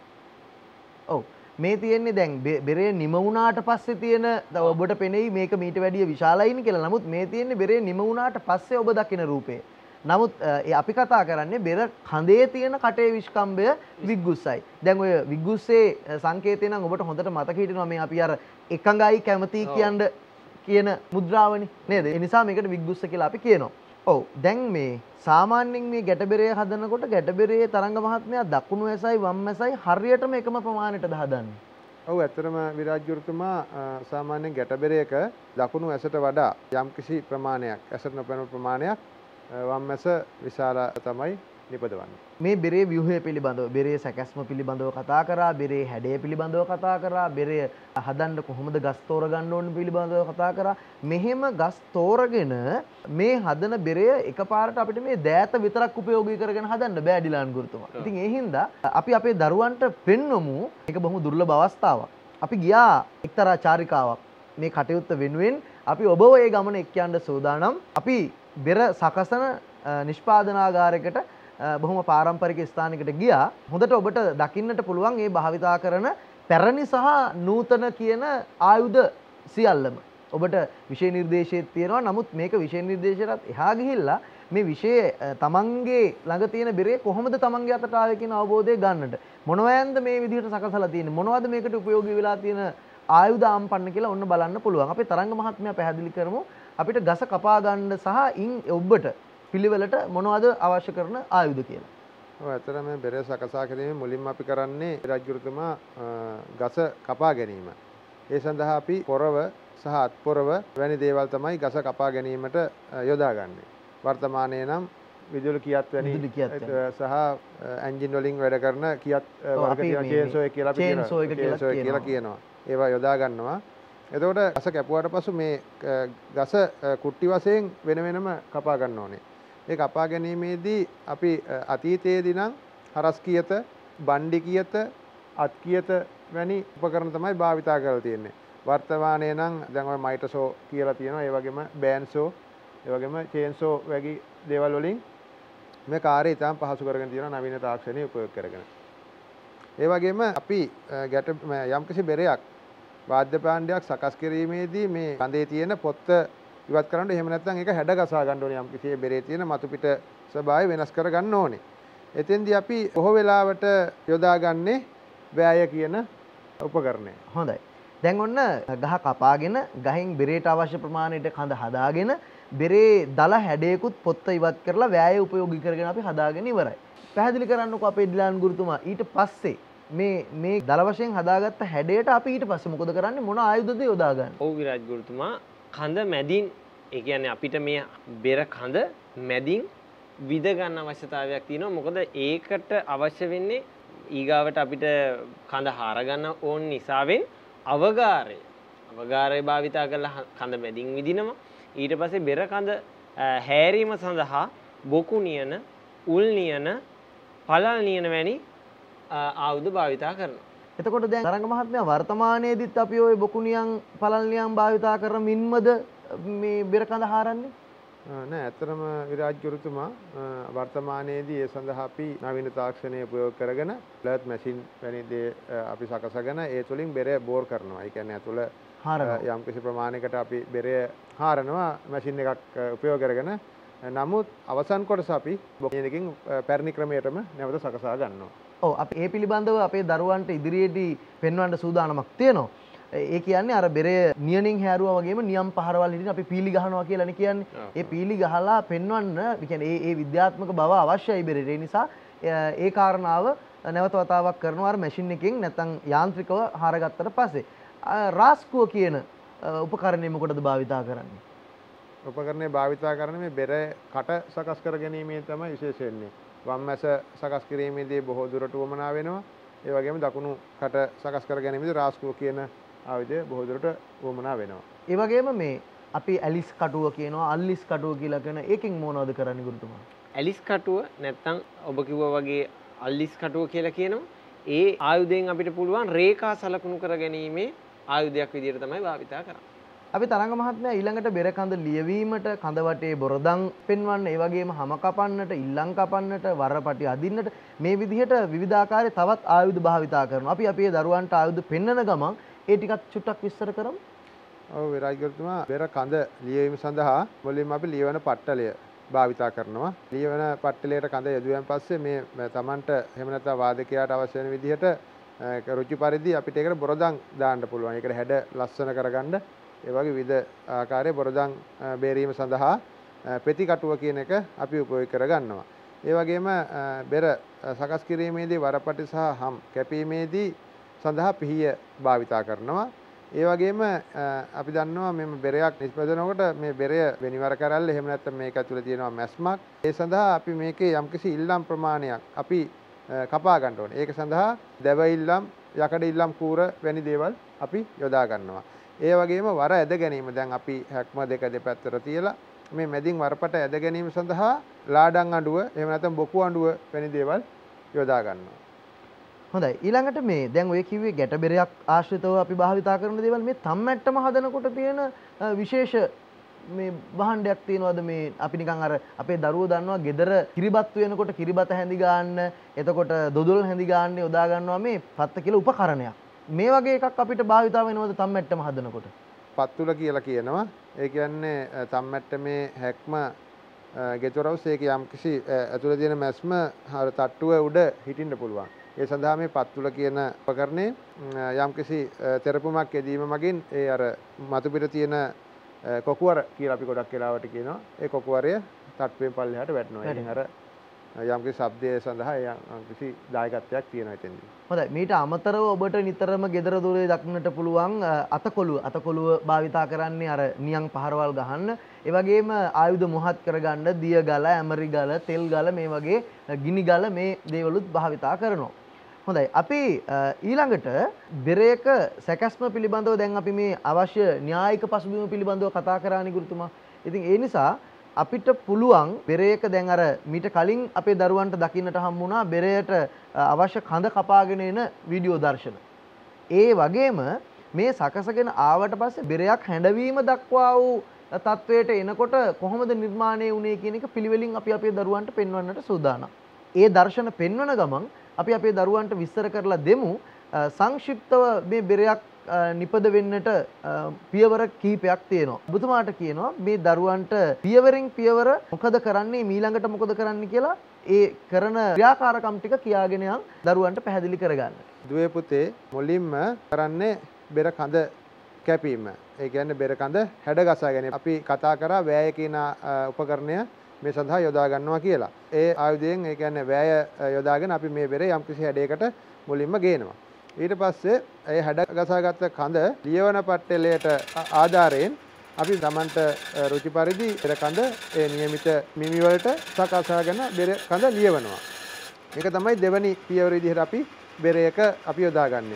ඔව් මේ තියෙන්නේ දැන් බෙරේ නිම වුණාට පස්සේ තියෙන ඔබට පෙනෙයි මේක මීට වැඩිය විශාලයිනේ කියලා. නමුත් මේ තියෙන්නේ බෙරේ නිම වුණාට පස්සේ ඔබ දකින රූපය. නමුත් අපි කතා කරන්නේ බෙර කඳේ තියෙන කටේ විශ්කම්භය විග්ගුස්සයි. දැන් ඔය විග්ගුස්සේ සංකේතය නම් ඔබට හොඳට මතක හිටිනවා මේ අපි අර එකඟයි කැමති කියන කියන මුද්‍රාවනේ නේද? ඒ නිසා මේකට විග්ගුස්ස කියලා අපි කියනවා. ඔව් දැන් මේ සාමාන්‍යයෙන් මේ ගැටබෙරේ හදනකොට ගැටබෙරේ තරංග මහත්මයා දකුණු ඇසයි වම් ඇසයි හරියටම එකම ප්‍රමාණයටද හදන්නේ. ඔව් ඇත්තටම විරාජ් ගුරුතුමා සාමාන්‍යයෙන් ගැටබෙරයක දකුණු ඇසට වඩා යම්කිසි ප්‍රමාණයක් ඇසට නොපෙනෙන ප්‍රමාණයක් වම් ඇස විශාල තමයි නිපදවන්නේ. මේ බෙරේ ව්‍යුහය පිළිබඳව බෙරේ සැකැස්ම පිළිබඳව කතා කරා, බෙරේ හැඩය පිළිබඳව කතා කරා, බෙරේ හදන්න කොහොමද ගස් තෝරගන්න ඕන පිළිබඳව කතා කරා. මෙහෙම ගස් තෝරගෙන මේ හදන බෙරය එකපාරට අපිට මේ දෑත විතරක් උපයෝගී කරගෙන හදන්න බෑ ඩිලාන් ගුරුතුමා. ඉතින් ඒ හින්දා අපි අපේ දරුවන්ට පෙන්වමු ඒක බොහොම දුර්ලභ අවස්ථාවක්. අපි ගියා එක්තරා චාරිකාවක් මේ කටයුත්ත වෙනුවෙන් අපි ඔබව ඒ ගමන එක්ක යන්න සූදානම්. අපි බෙර සකසන නිෂ්පාදනාගාරයකට බොහොම පාරම්පරික ස්ථානයකට ගියා. හොඳට ඔබට දකින්නට පුළුවන් මේ භාවිතා කරන පැරණි සහ නූතන කියන ආයුධ සියල්ලම. ඔබට විෂය නිර්දේශයේත් තියෙනවා. නමුත් මේක විෂය නිර්දේශයටත් එහා ගිහිල්ලා මේ විෂය තමන්ගේ ළඟ තියෙන බෙරේ කොහොමද තමන්ගේ අතට ආවේ කියන අවබෝධය ගන්නට. මොනවැන්ද මේ විදිහට සකසලා තියෙන්නේ? මොනවද මේකට උපයෝගී වෙලා තියෙන ආයුධ ආම්පන්න කියලා ඔන්න බලන්න පුළුවන්. අපි තරංග මහත්මයා පැහැදිලි කරමු අපිට ගස කපා ගන්න සහ ඉන් ඔබට පිළිවෙලට මොනවද අවශ්‍ය කරන ආයුධ කියලා. ඔව් ඇත්තටම මේ බෙරය සකසා ගැනීම මුලින්ම අපි කරන්නේ විරාජ් ගුරුතුමා ගස කපා ගැනීම. ඒ සඳහා අපි පොරව සහ අත්පොරව වැනි දේවල් තමයි ගස කපා ගැනීමට යොදාගන්නේ. වර්තමානයේ නම් විදුලි කියත් වැනි සහ එන්ජින් වලින් වැඩ කරන කියත් වර්ග තියෙන චේන්සෝ එක කියලා අපි කියලා කියනවා. ඒවා යොදා ගන්නවා. එතකොට ගස කැපුවාට පසු මේ ගස කුට්ටි වශයෙන් වෙන වෙනම කපා ගන්න ඕනේ. ඒ කපා ගැනීමේදී අපි අතීතයේදී නම් හරස් කියත, බණ්ඩි කියත, අත් කියත වැනි උපකරණ තමයි භාවිතා කරලා තියෙන්නේ. වර්තමානයේ නම් දැන් ඔය මයිටසෝ කියලා තියෙනවා. ඒ වගේම බෑන්සෝ, ඒ වගේම චේන්සෝ වගේ දේවල් වලින් මේ කාර්යය ඉතාම පහසු කරගෙන තියෙනවා නවීන තාක්ෂණය උපයෝග කරගෙන. ඒ වගේම අපි ගැට යම්කිසි බෙරයක් වාද්‍ය භාණ්ඩයක් සකස් කිරීමේදී මේ කඳේ තියෙන පොත්ත ඉවත් කරන්න එහෙම නැත්නම් ඒක හැඩ ගසා ගන්න ඕනේ. යම් කිසි බෙරේ තියෙන මතු පිට ස්වභාවය වෙනස් කර ගන්න ඕනේ. එතෙන්දී අපි බොහෝ වෙලාවට යොදාගන්නේ වෑය කියන උපකරණය. හොඳයි. දැන් ඔන්න ගහ කපාගෙන ගහෙන් බෙරේට අවශ්‍ය ප්‍රමාණයට කඳ හදාගෙන බෙරේ දල හැඩයකුත් පොත්ත ඉවත් කරලා වෑය උපයෝගී කරගෙන අපි හදාගෙන ඉවරයි. පැහැදිලි කරන්නකෝ අපේ ඩිලාන් ගුරුතුමා ඊට පස්සේ මේ මේ දල වශයෙන් හදාගත්ත හැඩයට අපි ඊට පස්සේ මොකද කරන්නේ? මොන ආයුධද යොදාගන්නේ? ඔව් විරාජ් ගුරුතුමා කඳ මැදින් ඒ කියන්නේ අපිට මේ බෙර කඳ මැදින් විද ගන්න අවශ්‍යතාවයක් තියෙනවා. මොකද ඒකට අවශ්‍ය වෙන්නේ ඊගාවට අපිට කඳ හාර ගන්න ඕන නිසාවෙන් අවගාරය. අවගාරය භාවිතා කරලා කඳ මැදින් විදිනවා. ඊට පස්සේ බෙර කඳ හැරීම සඳහා බොකු නියන, උල් නියන, පළල් නියන වැනි ආයුධ භාවිතා කරනවා. එතකොට දැන් තරංග මහත්මයා වර්තමානයේදීත් අපි ওই බොකුනියන් පළල්නියන් භාවිතා කරමින්මද මේ බෙර කඳ හාරන්නේ? නෑ ඇත්තටම විරාජ් ගුරුතුමා වර්තමානයේදී ඒ සඳහා අපි නවීන තාක්ෂණය උපයෝග කරගෙන ප්ලර්ත් මැෂින් වැනි දේ අපි සකසගෙන ඒ තුලින් බෙරය බෝර් කරනවා. ඒ කියන්නේ ඇතුළ යම් කිසි ප්‍රමාණයකට අපි බෙරය හාරනවා මැෂින් එකක් උපයෝග කරගෙන. නමුත් අවසන් කොටස අපි බොකුනියකින් පැරණි ක්‍රමයටම නැවත සකසා ගන්නවා. ඔව් අපි ඒ පිළිබඳව අපේ දරුවන්ට ඉදිරියේදී පෙන්වන්න සූදානමක් තියෙනවා. ඒ කියන්නේ අර බෙරය නියනින් හැරුවා වගේම නියම් පහරවල් හිටින් අපි පීලි ගහනවා කියලානේ කියන්නේ. ඒ පීලි ගහලා පෙන්වන්න කියන්නේ ඒ ඒ විද්‍යාත්මක බව අවශ්‍යයි බෙරේ. ඒ නිසා ඒ කාරණාව නැවත වතාවක් කරනවා අර මැෂින් එකෙන් නැත්නම් යාන්ත්‍රිකව හාරගත්තට පස්සේ. රාස්කුව කියන උපකරණය මොකටද භාවිතා කරන්නේ? උපකරණය භාවිතා කරන්නේ මේ බෙර කට සකස් කර ගැනීමේ තමයි විශේෂ වෙන්නේ. වම් ඇස සකස් කිරීමේදී බොහෝ දුරට වමනා වෙනවා. ඒ වගේම දකුණු කට සකස් කර ගැනීමේදී රාස්කුව කියන ආයුධය බොහෝ දුරට වමනා වෙනවා. ඒ වගේම මේ අපි ඇලිස් කටුව කියනවා අල්ලිස් කටුව කියලා කියන එකකින් මොනවද කරන්නේ ගුරුතුමා? ඇලිස් කටුව නැත්තම් ඔබ කිව්වා වගේ අල්ලිස් කටුව කියලා කියනවා. ඒ ආයුධයෙන් අපිට පුළුවන් රේඛා සලකුණු කර ගැනීමේ ආයුධයක් විදිහට තමයි භාවිතා කරන්නේ. අපි තරංග මහත්මයා ඊළඟට බෙර කඳ ලියවීමට කඳ වටේ බොරදම් පෙන්වන්න ඒ වගේම හැම කපන්නට ඉල්ලම් කපන්නට වරපටි අදින්නට මේ විදිහට විවිධාකාරයේ තවත් ආයුධ භාවිතා කරනවා. අපි අපේ දරුවන්ට ආයුධ පෙන්වන ගමන් ඒ ටිකත් චුට්ටක් විස්තර කරමු. ඔව් විරාජ් ගුරුතුමා බෙර කඳ ලියවීම සඳහා මුලින්ම අපි ලියවන පට්ටලය භාවිතා කරනවා. ලියවන පට්ටලයට කඳ යෙදුවෙන් පස්සේ මේ Tamanට එහෙම නැත්නම් වාදකයාට අවශ්‍ය වෙන විදිහට රුචි පරිදි අපිට ඒකට බොරදම් දාන්න පුළුවන්. ඒකට හැඩ ලස්සන කරගන්න ඒ වගේ විවිධ ආකාරයේ බොරදම් බේරීම සඳහා පෙති කටුව කියන එක අපි උපයෝග කරගන්නවා. ඒ වගේම බෙර සකස් කිරීමේදී වරපටි සහ හම් කැපීමේදී සඳහා පිහිය භාවිතා කරනවා. ඒ වගේම අපි දන්නවා මෙම බෙරයක් නිෂ්පදනකොට මේ බෙරය වෙනිවර කරල්ල එහෙම නැත්නම් මේක ඇතුලේ තියෙනවා මැස්මක්. ඒ සඳහා අපි මේකේ යම්කිසි ඉල්ලම් ප්‍රමාණයක් අපි කපා ගන්න ඕනේ. ඒක සඳහා දැව ඉල්ලම්, යකඩ ඉල්ලම් කූර වැනි දේවල් අපි යොදා ගන්නවා. ඒ වගේම වර ඇද ගැනීම දැන් අපි හැක්ම දෙක දෙපැත්තට තියලා මේ මැදින් වරපට ඇද ගැනීම සඳහා ලාඩම් අඬුව එහෙම නැත්නම් බොකු අඬුව වැනි දේවල් යොදා ගන්නවා. හොඳයි ඊළඟට මේ දැන් ඔය කිව්වේ ගැට බෙරයක් ආශ්‍රිතව අපි භාවිතා කරන දේවල් මේ තම්මැට්ටම හදනකොට තියෙන විශේෂ මේ භාණ්ඩයක් තියෙනවද මේ අපි නිකන් අර අපේ දරුවෝ දන්නවා ගෙදර කිරිබත් වෙනකොට කිරිබත හැඳි ගන්න එතකොට දොදොල් හැඳි ගන්න යොදා ගන්නවා මේ පත්ත කියලා උපකරණයක් මේ වගේ එකක් අපිට භාවිතා වෙනවද තම්මැට්ටම හදනකොට පත්තුල කියලා කියනවා ඒ කියන්නේ තම්මැට්ටමේ හැක්ම ගෙතරවස් ඒක යම්කිසි ඇතුළේ තියෙන මැස්ම අර තට්ටුව උඩ හිටින්න පුළුවන් ඒ සඳහා මේ පත්තුල කියන උපකරණේ යම්කිසි තෙරපුමක් යෙදීම මගින් ඒ අර මතු පිට තියෙන කොකුවර කියලා අපි ගොඩක් වෙලාවට කියනවා. ඒ කොකුවරය තට්ටුවෙන් පල්ලෙහාට වැටෙනවා. ඒකෙන් අර යම්කිසි ශබ්දය සඳහා යම්කිසි දායකත්වයක් තියෙනවා එතෙන්දී. හොඳයි. මීට අමතරව ඔබට නිතරම gedara දොරේ දක්නට පුළුවන් අතකොළුව. අතකොළුව භාවිතා කරන්නේ අර නියං පහරවල් ගහන්න. ඒ වගේම ආයුධ මුහත් කරගන්න දිය ගල, ඇමරි ගල, තෙල් ගල මේ වගේ ගිනි ගල මේ දේවලුත් භාවිතා කරනවා. හොඳයි අපි ඊළඟට බෙරයක සැකැස්ම පිළිබඳව දැන් අපි මේ අවශ්‍ය න්‍යායික පසුබිම පිළිබඳව කතා කරානේ ගුරුතුමා. ඉතින් ඒ නිසා අපිට පුළුවන් බෙරයක දැන් අර මීට කලින් අපේ දරුවන්ට දකින්නට හම්බුණා බෙරයට අවශ්‍ය කඳ කපාගෙන එන වීඩියෝ දර්ශන. ඒ වගේම මේ සකසගෙන ආවට පස්සේ බෙරයක් හැඬවීම දක්වා වූ තත්වයට එනකොට කොහොමද නිර්මාණය වුනේ කියන එක පිළිවෙලින් අපි අපේ දරුවන්ට පෙන්වන්නට සූදානම්. ඒ දර්ශන පෙන්වන ගමන් අපි අපේ දරුවන්ට විස්තර කරලා දෙමු සංක්ෂිප්තව මේ බෙරයක් නිපද වෙන්නට පියවර කීපයක් තියෙනවා. ඔබතුමාට කියනවා මේ දරුවන්ට පියවරෙන් පියවර මොකද කරන්නේ ඊළඟට මොකද කරන්නේ කියලා ඒ කරන ක්‍රියාකාරකම් ටික කියාගෙන යන් දරුවන්ට පැහැදිලි කරගන්න. දුවේ පුතේ මුලින්ම කරන්නේ බෙර කඳ කැපීම. ඒ කියන්නේ බෙර කඳ හැඩ ගසා ගැනීම. අපි කතා කරා වෑය කියන උපකරණය මේ සඳහා යොදා ගන්නවා කියලා. ඒ ආයුධයෙන් ඒ කියන්නේ වෑය යොදාගෙන අපි මේ බෙරේ යම්කිසි හැඩයකට මුලින්ම ගේනවා. ඊට පස්සේ ඒ හැඩ ගසාගත්ත කඳ ලියවන පට්ටලයට ආධාරයෙන් අපි Tamanට රුචි පරිදි බෙර කඳ ඒ નિયમિત මිමි වලට සකසාගෙන බෙර කඳ ලියවනවා. මේක තමයි දෙවැනි පියවර විදිහට අපි බෙරයක අපි යොදාගන්නේ.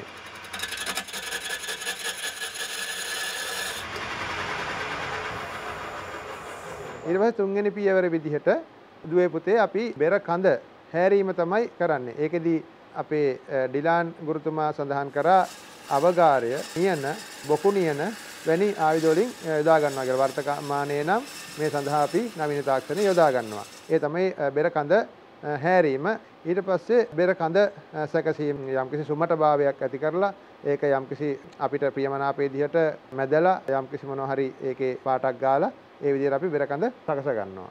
ඊට පස්සේ තුන්වෙනි පියවර විදිහට දුවේ පුතේ අපි බෙර කඳ හැරීම තමයි කරන්නේ. ඒකෙදි අපේ ඩිලාන් ගුරුතුමා සඳහන් කරා අවගාරය, නියන, බොකු නියන වැනි ආයුධ වලින් යොදා ගන්නවා කියලා. වර්තමානයේ නම් මේ සඳහා අපි නවීන තාක්ෂණය යොදා ගන්නවා. ඒ තමයි බෙර කඳ හැරීම. ඊට පස්සේ බෙර කඳ සැකසීම යම්කිසි සුමට භාවයක් ඇති කරලා ඒක යම්කිසි අපිට ප්‍රියමනාප විදිහට මැදලා යම්කිසි මොනවා හරි ඒකේ පාටක් ගාලා ඒ විදිහට අපි බෙර කඳ සකස ගන්නවා.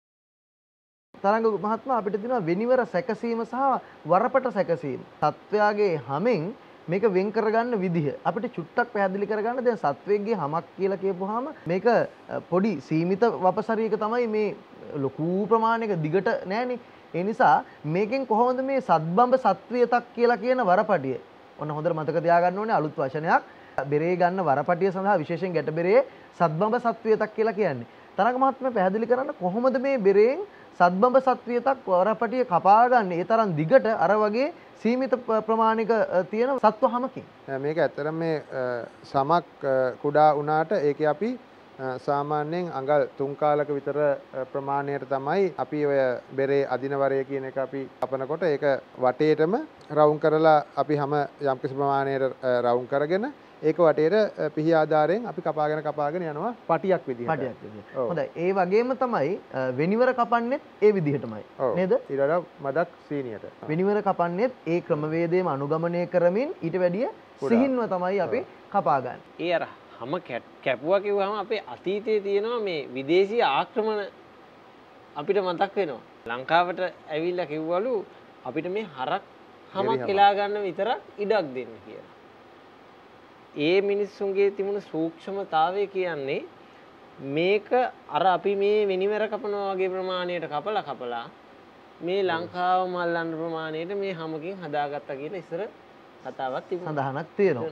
තරංග මහත්මයා අපිට තියෙනවා වෙනිවර සැකසීම සහ වරපට සැකසීම. සත්වයාගේ හැමෙන් මේක වෙන් කරගන්න විදිහ අපිට චුට්ටක් පැහැදිලි කරගන්න. දැන් සත්වයේ හැමක් කියලා කියපුවාම මේක පොඩි සීමිත වපසරියක තමයි මේ ලොකු ප්‍රමාණයක දිගට නෑනේ. ඒ නිසා මේකෙන් කොහොමද මේ සත්බඹ සත්වයතක් කියලා කියන වරපටිය. ඔන්න හොඳට මතක තියාගන්න ඕනේ අලුත් වචනයක්. බෙරේ ගන්න වරපටිය සඳහා විශේෂයෙන් ගැට බෙරේ සත්බඹ සත්වයතක් කියලා කියන්නේ. තරංග මහත්මයා පැහැදිලි කරන්න කොහොමද මේ බෙරෙන් සත්බඹ සත්වයතක් වරපටිය කපා ගන්න ඒ තරම් දිගට අර වගේ සීමිත ප්‍රමාණික තියෙන සත්ව හැමකින්. මේක ඇත්තටම මේ සමක් කුඩා වුණාට ඒකේ අපි සාමාන්‍යයෙන් අඟල් තුන් කාලක විතර ප්‍රමාණයට තමයි අපි ඔය බෙරේ අදිනවරය කියන එක අපි කපනකොට ඒක වටේටම රවුම් කරලා අපි හැම යම්කිසි ප්‍රමාණයකට රවුම් කරගෙන ඒක වටේට පිහි ආධාරයෙන් අපි කපාගෙන කපාගෙන යනවා පටියක් විදිහට. පටියක් විදිහට. හොඳයි. ඒ වගේම තමයි වෙනිවර කපන්නෙත් ඒ විදිහටමයි. නේද? ඊට වඩා මදක් සීනියට. වෙනිවර කපන්නෙත් ඒ ක්‍රමවේදයම අනුගමනය කරමින් ඊට වැඩිය සිහින්ව තමයි අපි කපා ගන්න. ඒ අර හැම කැපුවා කිව්වම අපේ අතීතයේ තියෙනවා මේ විදේශීය ආක්‍රමණ අපිට මතක් වෙනවා. ලංකාවට ඇවිල්ලා කිව්වලු අපිට මේ හරක් හැමක් කියලා ගන්න විතරක් ඉඩක් දෙන්න කියලා. ඒ මිනිස්සුන්ගේ තිබුණ සූක්ෂමතාවය කියන්නේ මේක අර අපි මේ වෙනිවැර කපනවා වගේ ප්‍රමාණයට කපලා කපලා මේ ලංකාව මල්ලන්න ප්‍රමාණයට මේ හැමකින් හදාගත්තා කියලා ඉස්සර කතාවක් තිබුණා. සඳහනක් තියෙනවා.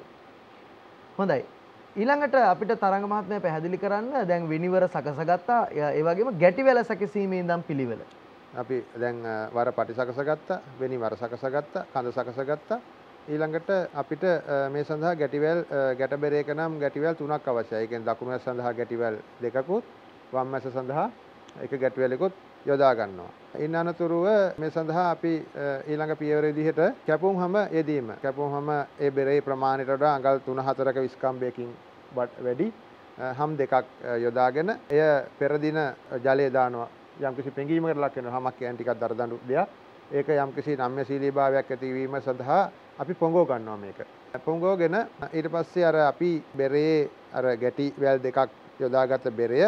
හොඳයි. ඊළඟට අපිට තරංග මහත්මයා පැහැදිලි කරන්න දැන් වෙනිවර සකසගත්තා. ඒ වගේම ගැටිවැල සැකසීමේ ඉඳන් පිළිවෙල. අපි දැන් වර පටි සකසගත්තා, වෙනිවර සකසගත්තා, කඳ සකසගත්තා. ඊළඟට අපිට මේ සඳහා ගැටිවැල් ගැට බෙරේක නම් ගැටිවැල් තුනක් අවශ්‍යයි. ඒ කියන්නේ දකුණු ඇස සඳහා ගැටිවැල් දෙකකුත්, වම් ඇස සඳහා එක ගැටිවැලකුත් යොදා ගන්නවා. ඉන් අනතුරුව මේ සඳහා අපි ඊළඟ පියවර විදිහට කැපුම් හැම යෙදීම. කැපුම් හැම ඒ බෙරේ ප්‍රමාණයට වඩා අඟල් තුන හතරක විස්කම්බයකින් වැඩි හම් දෙකක් යොදාගෙන එය පෙර දින ජලය දානවා. යම්කිසි පෙඟීමකට ලක් වෙනවා. හැමක් කියන්නේ ටිකක් දරදඬු දෙයක්. ඒක යම්කිසි නම්‍යශීලී භාවයක් ඇතිවීම සඳහා අපි පොඟෝ ගන්නවා මේක. පොඟෝගෙන ඊට පස්සේ අර අපි බෙරේ අර ගැටි වැල් දෙකක් යොදාගත්ත බෙරය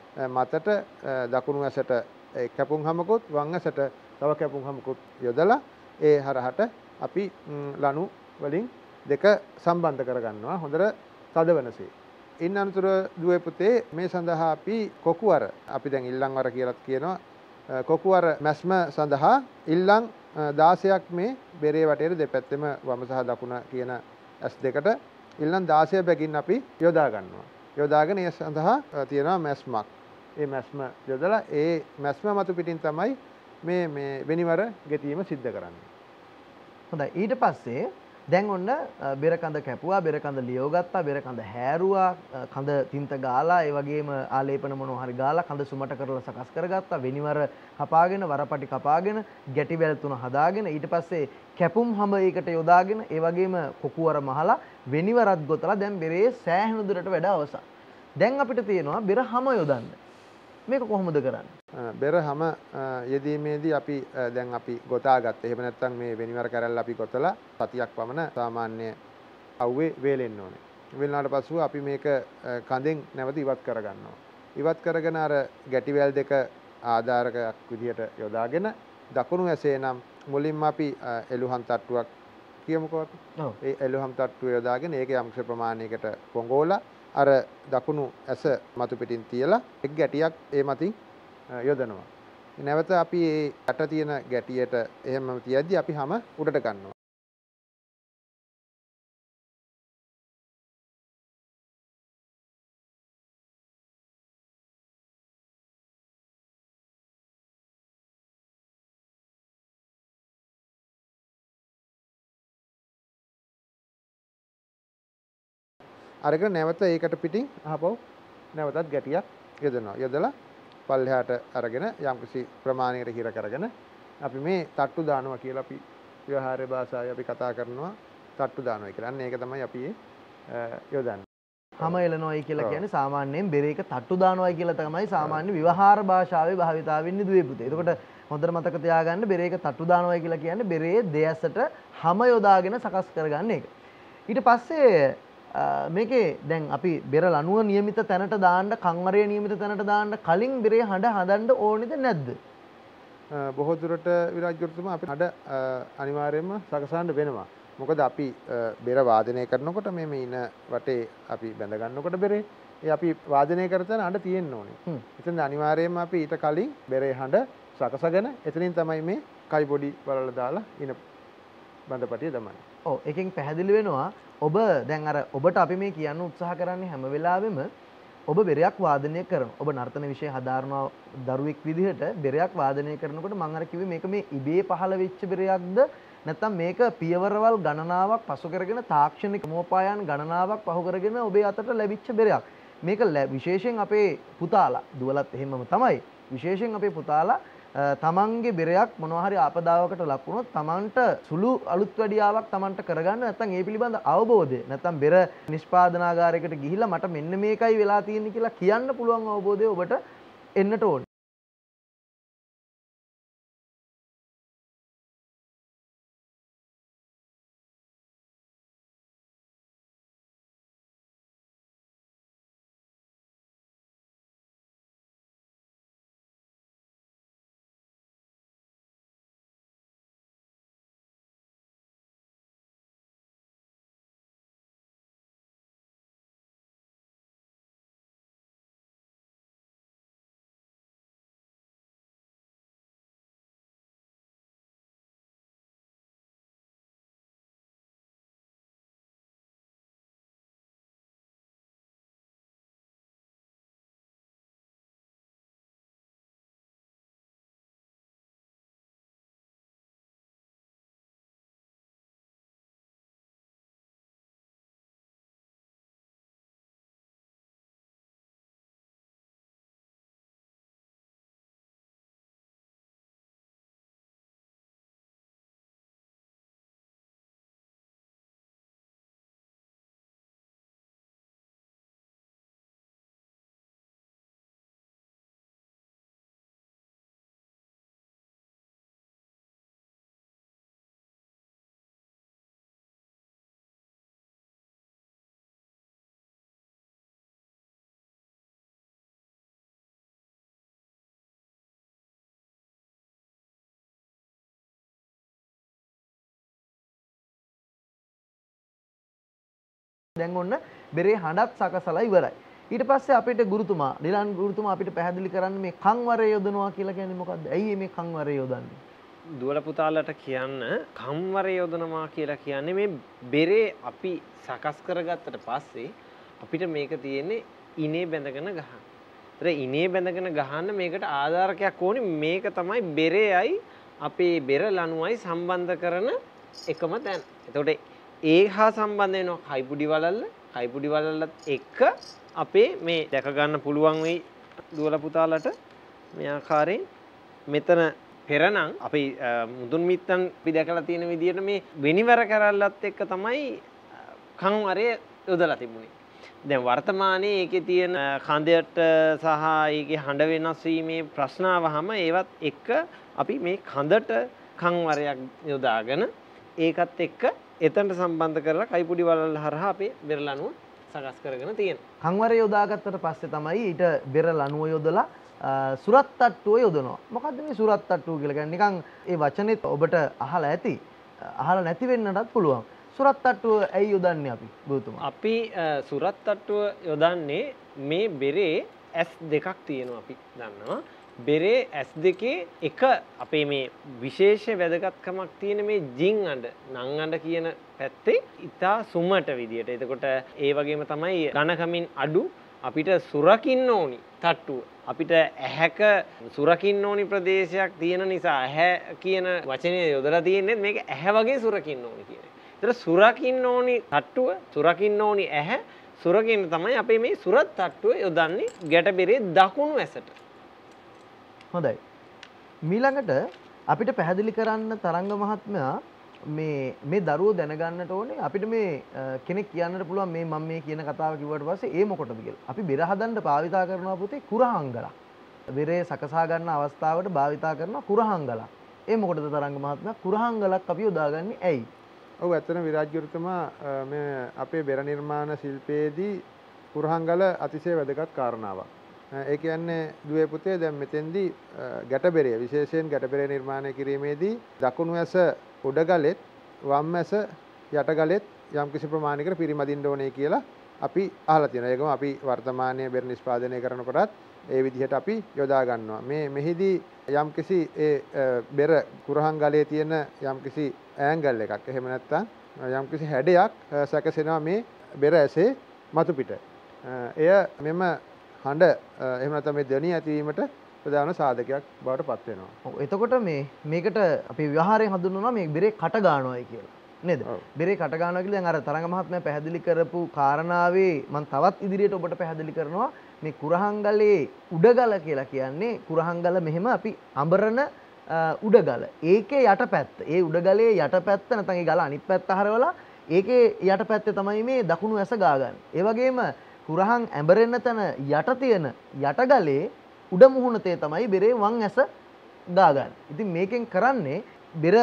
මතට දකුණු ඇසට කැපුම් හැමකුත් වම් ඇසට තව කැපුම් හැමකුත් යොදලා ඒ හරහට අපි ලනු වලින් දෙක සම්බන්ධ කරගන්නවා හොඳට තදවනසේ. ඉන් අනතුර දුවේ පුතේ මේ සඳහා අපි කොකුවර අපි දැන් ඉල්ලන්වර කියලාත් කියනවා කොකුවර මැස්ම සඳහා ඉල්ලන් දාසයක් මේ බෙරේ වටේට දෙපැත්තෙම වම සහ දකුණ කියන ඇස් දෙකට ඉල්ලන් දාසය බැගින් අපි යොදා ගන්නවා. යොදාගෙන ඒ සඳහා තියෙනවා මැස්මක්. ඒ මැස්ම යොදලා ඒ මැස්ම මතු පිටින් තමයි මේ මේ වෙනිවර ගෙතීම සිද්ධ කරන්නේ. හොඳයි. ඊට පස්සේ දැන් ඔන්න බෙර කඳ කැපුවා, බෙර කඳ ලියව ගත්තා, බෙර කඳ හැරුවා, කඳ තින්ත ගාලා, ඒ වගේම ආලේපන මොනවා හරි ගාලා කඳ සුමට කරලා සකස් කරගත්තා. වෙනිවර කපාගෙන, වරපටි කපාගෙන, ගැටි වැල් තුන හදාගෙන ඊට පස්සේ කැපුම් හැම ඒකට යොදාගෙන, ඒ වගේම කොකුවර මහලා වෙනිවරත් ගොතලා දැන් බෙරේ සෑහෙන දුරට වැඩ අවසන්. දැන් අපිට තියෙනවා බෙර හැම යොදන්න. මේක කොහොමද කරන්නේ? බෙර හැම යෙදීමේදී අපි දැන් අපි ගොතා ගත්තා. එහෙම නැත්නම් මේ වෙනිවර කැරල්ල අපි ගොතලා සතියක් පමණ සාමාන්‍ය අවුවේ වේලෙන්න ඕනේ. වෙනාට පස්සෙ අපි මේක කඳෙන් නැවත ඉවත් කරගන්නවා. ඉවත් කරගෙන අර ගැටිවැල් දෙක ආධාරකයක් විදිහට යොදාගෙන දකුණු ඇසේ නම් මුලින්ම අපි එළුහන් තට්ටුවක් කියමුකෝ අපි. ඔව්. ඒ එළුහන් තට්ටුව යොදාගෙන ඒක යම්කිසි ප්‍රමාණයකට පොඟෝලා අර දකුණු ඇස මතු පිටින් තියලා එක් ගැටියක් ඒ මතින් යොදනවා. නැවත අපි ඒ යට තියෙන ගැටියට එහෙම තියද්දි අපි හැම උඩට ගන්නවා. අරගෙන නැවත ඒකට පිටින් අහපව් නැවතත් ගැටියක් යොදනවා. යොදලා පල්ලෙහාට අරගෙන යම්කිසි ප්‍රමාණයකට හිර කරගෙන අපි මේ තට්ටු දානවා කියලා අපි ව්‍යවහාර භාෂාවේ අපි කතා කරනවා තට්ටු දානවා කියලා. අන්න ඒක තමයි අපි යොදන්නේ. හැම එලනොයි කියලා කියන්නේ සාමාන්‍යයෙන් බෙරේක තට්ටු දානොයි කියලා තමයි සාමාන්‍ය ව්‍යවහාර භාෂාවේ භාවිතාව වෙන්නේ දුවේ පුතේ. එතකොට හොඳට මතක තියාගන්න බෙරේක තට්ටු දානොයි කියලා කියන්නේ බෙරේ දෙයසට හැම යොදාගෙන සකස් කරගන්න එක. ඊට පස්සේ මේකේ දැන් අපි බෙර ලණුව નિયમિત තැනට දාන්න, කන්වරය નિયમિત තැනට දාන්න කලින් බෙරේ හඬ හදන්න ඕනේද නැද්ද? බොහෝ දුරට විරාජ් ගුරුතුමා අපිට හඬ අනිවාර්යයෙන්ම සකසන්න වෙනවා. මොකද අපි බෙර වාදනය කරනකොට මේ මේන වටේ අපි බැඳ ගන්නකොට බෙරේ ඒ අපි වාදනය කරතන හඬ තියෙන්න ඕනේ. එතෙන්ද අනිවාර්යයෙන්ම අපි ඊට කලින් බෙරේ හඬ සකසගෙන එතනින් තමයි මේ කයි පොඩි වලල දාලා ඉන බඳපටිය දමන්නේ. ඔව් එකෙන් පැහැදිලි වෙනවා ඔබ දැන් අර ඔබට අපි මේ කියන්න උත්සාහ කරන්නේ හැම වෙලාවෙම ඔබ බෙරයක් වාදනය කරනවා. ඔබ නර්තන විෂය හදාරනවා දරුවෙක් විදිහට බෙරයක් වාදනය කරනකොට මම අර කිව්වේ මේක මේ ඉබේ පහළ වෙච්ච බෙරයක්ද නැත්නම් මේක පියවරවල් ගණනාවක් පසු කරගෙන තාක්ෂණික මෝපායන් ගණනාවක් පහු කරගෙන ඔබේ අතට ලැබිච්ච බෙරයක්. මේක විශේෂයෙන් අපේ පුතාලා දුවලත් එහෙමම තමයි. විශේෂයෙන් අපේ පුතාලා තමන්ගේ බෙරයක් මොනවා හරි ආපදාවකට ලක් වුණොත් තමන්ට සුළු අලුත් වැඩියාවක් තමන්ට කරගන්න නැත්නම් ඒ පිළිබඳ අවබෝධය නැත්නම් බෙර නිෂ්පාදනාගාරයකට ගිහිල්ලා මට මෙන්න මේකයි වෙලා තියෙන්නේ කියලා කියන්න පුළුවන් අවබෝධය ඔබට එන්නට ඕනේ. දැන් ඔන්න බෙරේ හඬත් සකසලා ඉවරයි. ඊට පස්සේ අපිට ගුරුතුමා ඩිලාන් ගුරුතුමා අපිට පැහැදිලි කරන්න මේ කන් වරේ යොදනවා කියලා කියන්නේ මොකද්ද? ඇයි මේ කන් වරේ යොදන්නේ? දුවල පුතාලට කියන්න කන් වරේ යොදනවා කියලා කියන්නේ මේ බෙරේ අපි සකස් කරගත්තට පස්සේ අපිට මේක තියෙන්නේ ඉනේ බැඳගෙන ගහන්න. ඒතර ඉනේ බැඳගෙන ගහන්න මේකට ආධාරකයක් ඕනේ. මේක තමයි බෙරේයි අපේ බෙර ලණුවයි සම්බන්ධ කරන එකම තැන. එතකොට ඒ හා සම්බන්ධ වෙනවා කයිපුඩි වලල්ල. කයිපුඩි වලල්ලත් එක්ක අපේ මේ දැක ගන්න පුළුවන් වෙයි දුවල පුතාලට මේ ආකාරයෙන් මෙතන පෙරනම් අපි මුදුන් මිත්තන් අපි දැකලා තියෙන විදිහට මේ වෙනිවර කරල්ලත් එක්ක තමයි කන් වරේ යොදලා තිබුණේ. දැන් වර්තමානයේ ඒකේ තියෙන කඳට සහ ඒකේ හඬ වෙනස් වීමේ ප්‍රශ්න ආවහම ඒවත් එක්ක අපි මේ කඳට කන් වරයක් යොදාගෙන ඒකත් එක්ක එතනට සම්බන්ධ කරලා කයිපුඩි වලල්ල හරහා අපේ බෙර ලණුව සකස් කරගෙන තියෙනවා. කන් වරේ යොදාගත්තට පස්සේ තමයි ඊට බෙර ලණුව යොදලා සුරත් තට්ටුව යොදනවා. මොකද්ද මේ සුරත් තට්ටුව කියලා කියන්නේ? නිකන් ඒ වචනේත් ඔබට අහලා ඇති. අහලා නැති වෙන්නටත් පුළුවන්. සුරත් තට්ටුව ඇයි යොදන්නේ අපි ගුරුතුමා? අපි සුරත් තට්ටුව යොදන්නේ මේ බෙරේ ඇස් දෙකක් තියෙනවා අපි දන්නවා. බෙරේ ඇස් දෙකේ එක අපේ මේ විශේෂ වැදගත්කමක් තියෙන මේ ජින් අඬ නං අඬ කියන පැත්තේ ඉතා සුමට විදියට. එතකොට ඒ වගේම තමයි ඝනකමින් අඩු අපිට සුරකින්න ඕනි තට්ටුව. අපිට ඇහැක සුරකින්න ඕනි ප්‍රදේශයක් තියෙන නිසා ඇහැ කියන වචනේ යොදලා තියෙන්නේ මේක ඇහැ වගේ සුරකින්න ඕනි කියන එක. ඒතර සුරකින්න ඕනි තට්ටුව, සුරකින්න ඕනි ඇහැ, සුරකින්න තමයි අපි මේ සුරත් තට්ටුව යොදන්නේ ගැටබෙරේ දකුණු ඇසට. හොඳයි. මීළඟට අපිට පැහැදිලි කරන්න තරංග මහත්මයා මේ මේ දරුවෝ දැනගන්නට ඕනේ අපිට මේ කෙනෙක් කියන්නට පුළුවන් මේ මම මේ කියන කතාව කිව්වට පස්සේ ඒ මොකටද කියලා. අපි බෙර හදන්න භාවිතා කරනවා පුතේ කුරහංගලක්. බෙරේ සකසා ගන්න අවස්ථාවට භාවිතා කරන කුරහංගලක්. ඒ මොකටද තරංග මහත්මයා කුරහංගලක් අපි යොදාගන්නේ ඇයි? ඔව් ඇත්තටම විරාජ් ගුරුතුමා මේ අපේ බෙර නිර්මාණ ශිල්පයේදී කුරහංගල අතිශය වැදගත් කාරණාවක්. ඒ කියන්නේ දුවේ පුතේ දැන් මෙතෙන්දී ගැටබෙරේ විශේෂයෙන් ගැටබෙරේ නිර්මාණය කිරීමේදී දකුණු ඇස උඩගලෙත් වම් ඇස යටගලෙත් යම් කිසි ප්‍රමාණයකට පිරිමදින්න ඕනේ කියලා අපි අහලා තියෙනවා. ඒකම අපි වර්තමානයේ බෙර නිෂ්පාදනය කරනකොටත් ඒ විදිහට අපි යොදා ගන්නවා. මේ මෙහිදී යම් කිසි ඒ බෙර කුරහංගලයේ තියෙන යම් කිසි ඇන්ගල් එකක් එහෙම නැත්නම් යම් කිසි හැඩයක් සැකසෙනවා මේ බෙර ඇසේ මතු පිට. එය මෙම හඬ එහෙම නැත්නම් මේ ධ්වනිය ඇතිවීමට ප්‍රධාන සාධකයක් බවට පත් වෙනවා. ඔව් එතකොට මේ මේකට අපි ව්‍යවහාරයෙන් හඳුන්වනවා මේ බෙරේ කට ගන්නවායි කියලා. නේද? බෙරේ කට ගන්නවා කියලා දැන් අර තරංග මහත්මයා පැහැදිලි කරපු කාරණාවේ මම තවත් ඉදිරියට ඔබට පැහැදිලි කරනවා මේ කුරහංගලේ උඩගල කියලා කියන්නේ කුරහංගල මෙහෙම අපි අඹරන උඩගල. ඒකේ යටපැත්ත. ඒ උඩගලේ යටපැත්ත නැත්නම් ඒ ගල අනිත් පැත්ත හරවලා ඒකේ යටපැත්තේ තමයි මේ දකුණු ඇස ගාගන්නේ. ඒ වගේම කුරහන් ඇඹරෙන්න තැන යට තියෙන යටගලේ උඩ මුහුණතේ තමයි බෙරේ වම් ඇස ගාගන්නේ. ඉතින් මේකෙන් කරන්නේ බෙර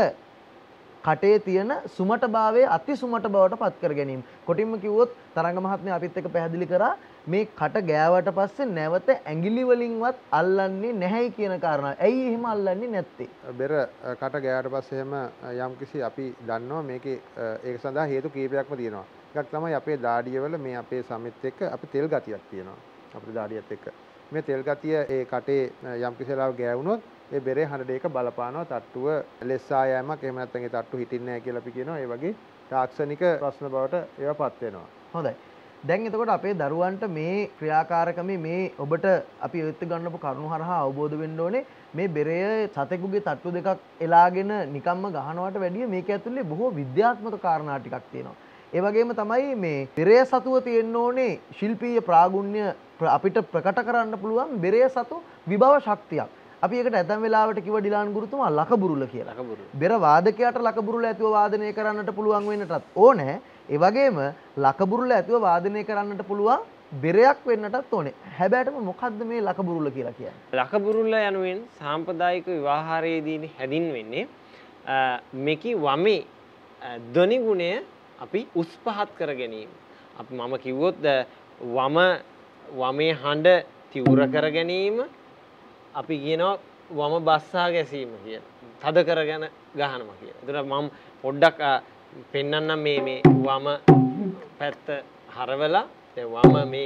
කටේ තියෙන සුමට භාවයේ අති සුමට බවට පත් කර ගැනීම. කොටින්ම කිව්වොත් තරංග මහත්මයා අපිත් එක්ක පැහැදිලි කරා මේ කට ගෑවට පස්සේ නැවත ඇඟිලි වලින්වත් අල්ලන්නේ නැහැයි කියන කාරණාව. ඇයි එහෙම අල්ලන්නේ නැත්තේ? බෙර කට ගෑවට පස්සේ එහෙම යම්කිසි අපි දන්නවා මේකේ ඒක සඳහා හේතු කීපයක්ම තියෙනවා. එකක් තමයි අපේ දාඩියවල මේ අපේ සමිත් එක්ක අපි තෙල් ගතියක් තියෙනවා. අපේ දාඩියත් එක්ක. මේ තෙල් ගතිය ඒ කටේ යම්කිසි වෙලාවක ගෑවුනොත් ඒ බෙරේ හඬ දෙක බලපානවා තට්ටුව ලෙස්සා යෑමක් එහෙම නැත්නම් ඒ තට්ටු හිටින්නේ නැහැ කියලා අපි කියනවා. ඒ වගේ තාක්ෂණික ප්‍රශ්න බවට ඒවාපත් වෙනවා. හොඳයි. දැන් එතකොට අපේ දරුවන්ට මේ ක්‍රියාකාරකමේ මේ ඔබට අපි යොත් ගන්නපු කරුණු හරහා අවබෝධ වෙන්න ඕනේ මේ බෙරය සතෙකුගේ තට්ටු දෙකක් එලාගෙන නිකම්ම ගහනවට වැඩිය මේක ඇතුලේ බොහෝ විද්‍යාත්මක කාරණා ටිකක් තියෙනවා. ඒ වගේම තමයි මේ බෙරය සතුව තියෙන්න ඕනේ ශිල්පීය ප්‍රාගුණ්‍ය අපිට ප්‍රකට කරන්න පුළුවන් බෙරය සතු විභව ශක්තියක්. අපි ඒකට ඇතැම් වෙලාවට කිව්ව ඩිලාන් ගුරුතුමා ලකබුරුල කියලා. ලකබුරුල. බෙර වාදකයාට ලකබුරුල ඇතුව වාදනය කරන්නට පුළුවන් වෙන්නටත් ඕනේ. ඒ වගේම ලකබුරුල ඇතුව වාදනය කරන්නට පුළුවන් බෙරයක් වෙන්නටත් ඕනේ. හැබැයිටම මොකද්ද මේ ලකබුරුල කියලා කියන්නේ? ලකබුරුල යනුවෙන් සාම්ප්‍රදායික විවාහාරයේදී හැදින්වෙන්නේ මේකි වමේ ධ්වනි ගුණය අපි උස් පහත් කර ගැනීම. අපි මම කිව්වොත් වම වමේ හඬ තිවුර කර ගැනීම අපි කියනවා වම බස්සා ගැසීම කියලා. තද කරගෙන ගහනවා කියලා. ඒතර මම පොඩ්ඩක් පෙන්වන්නම් මේ මේ වම පැත්ත හරවලා දැන් වම මේ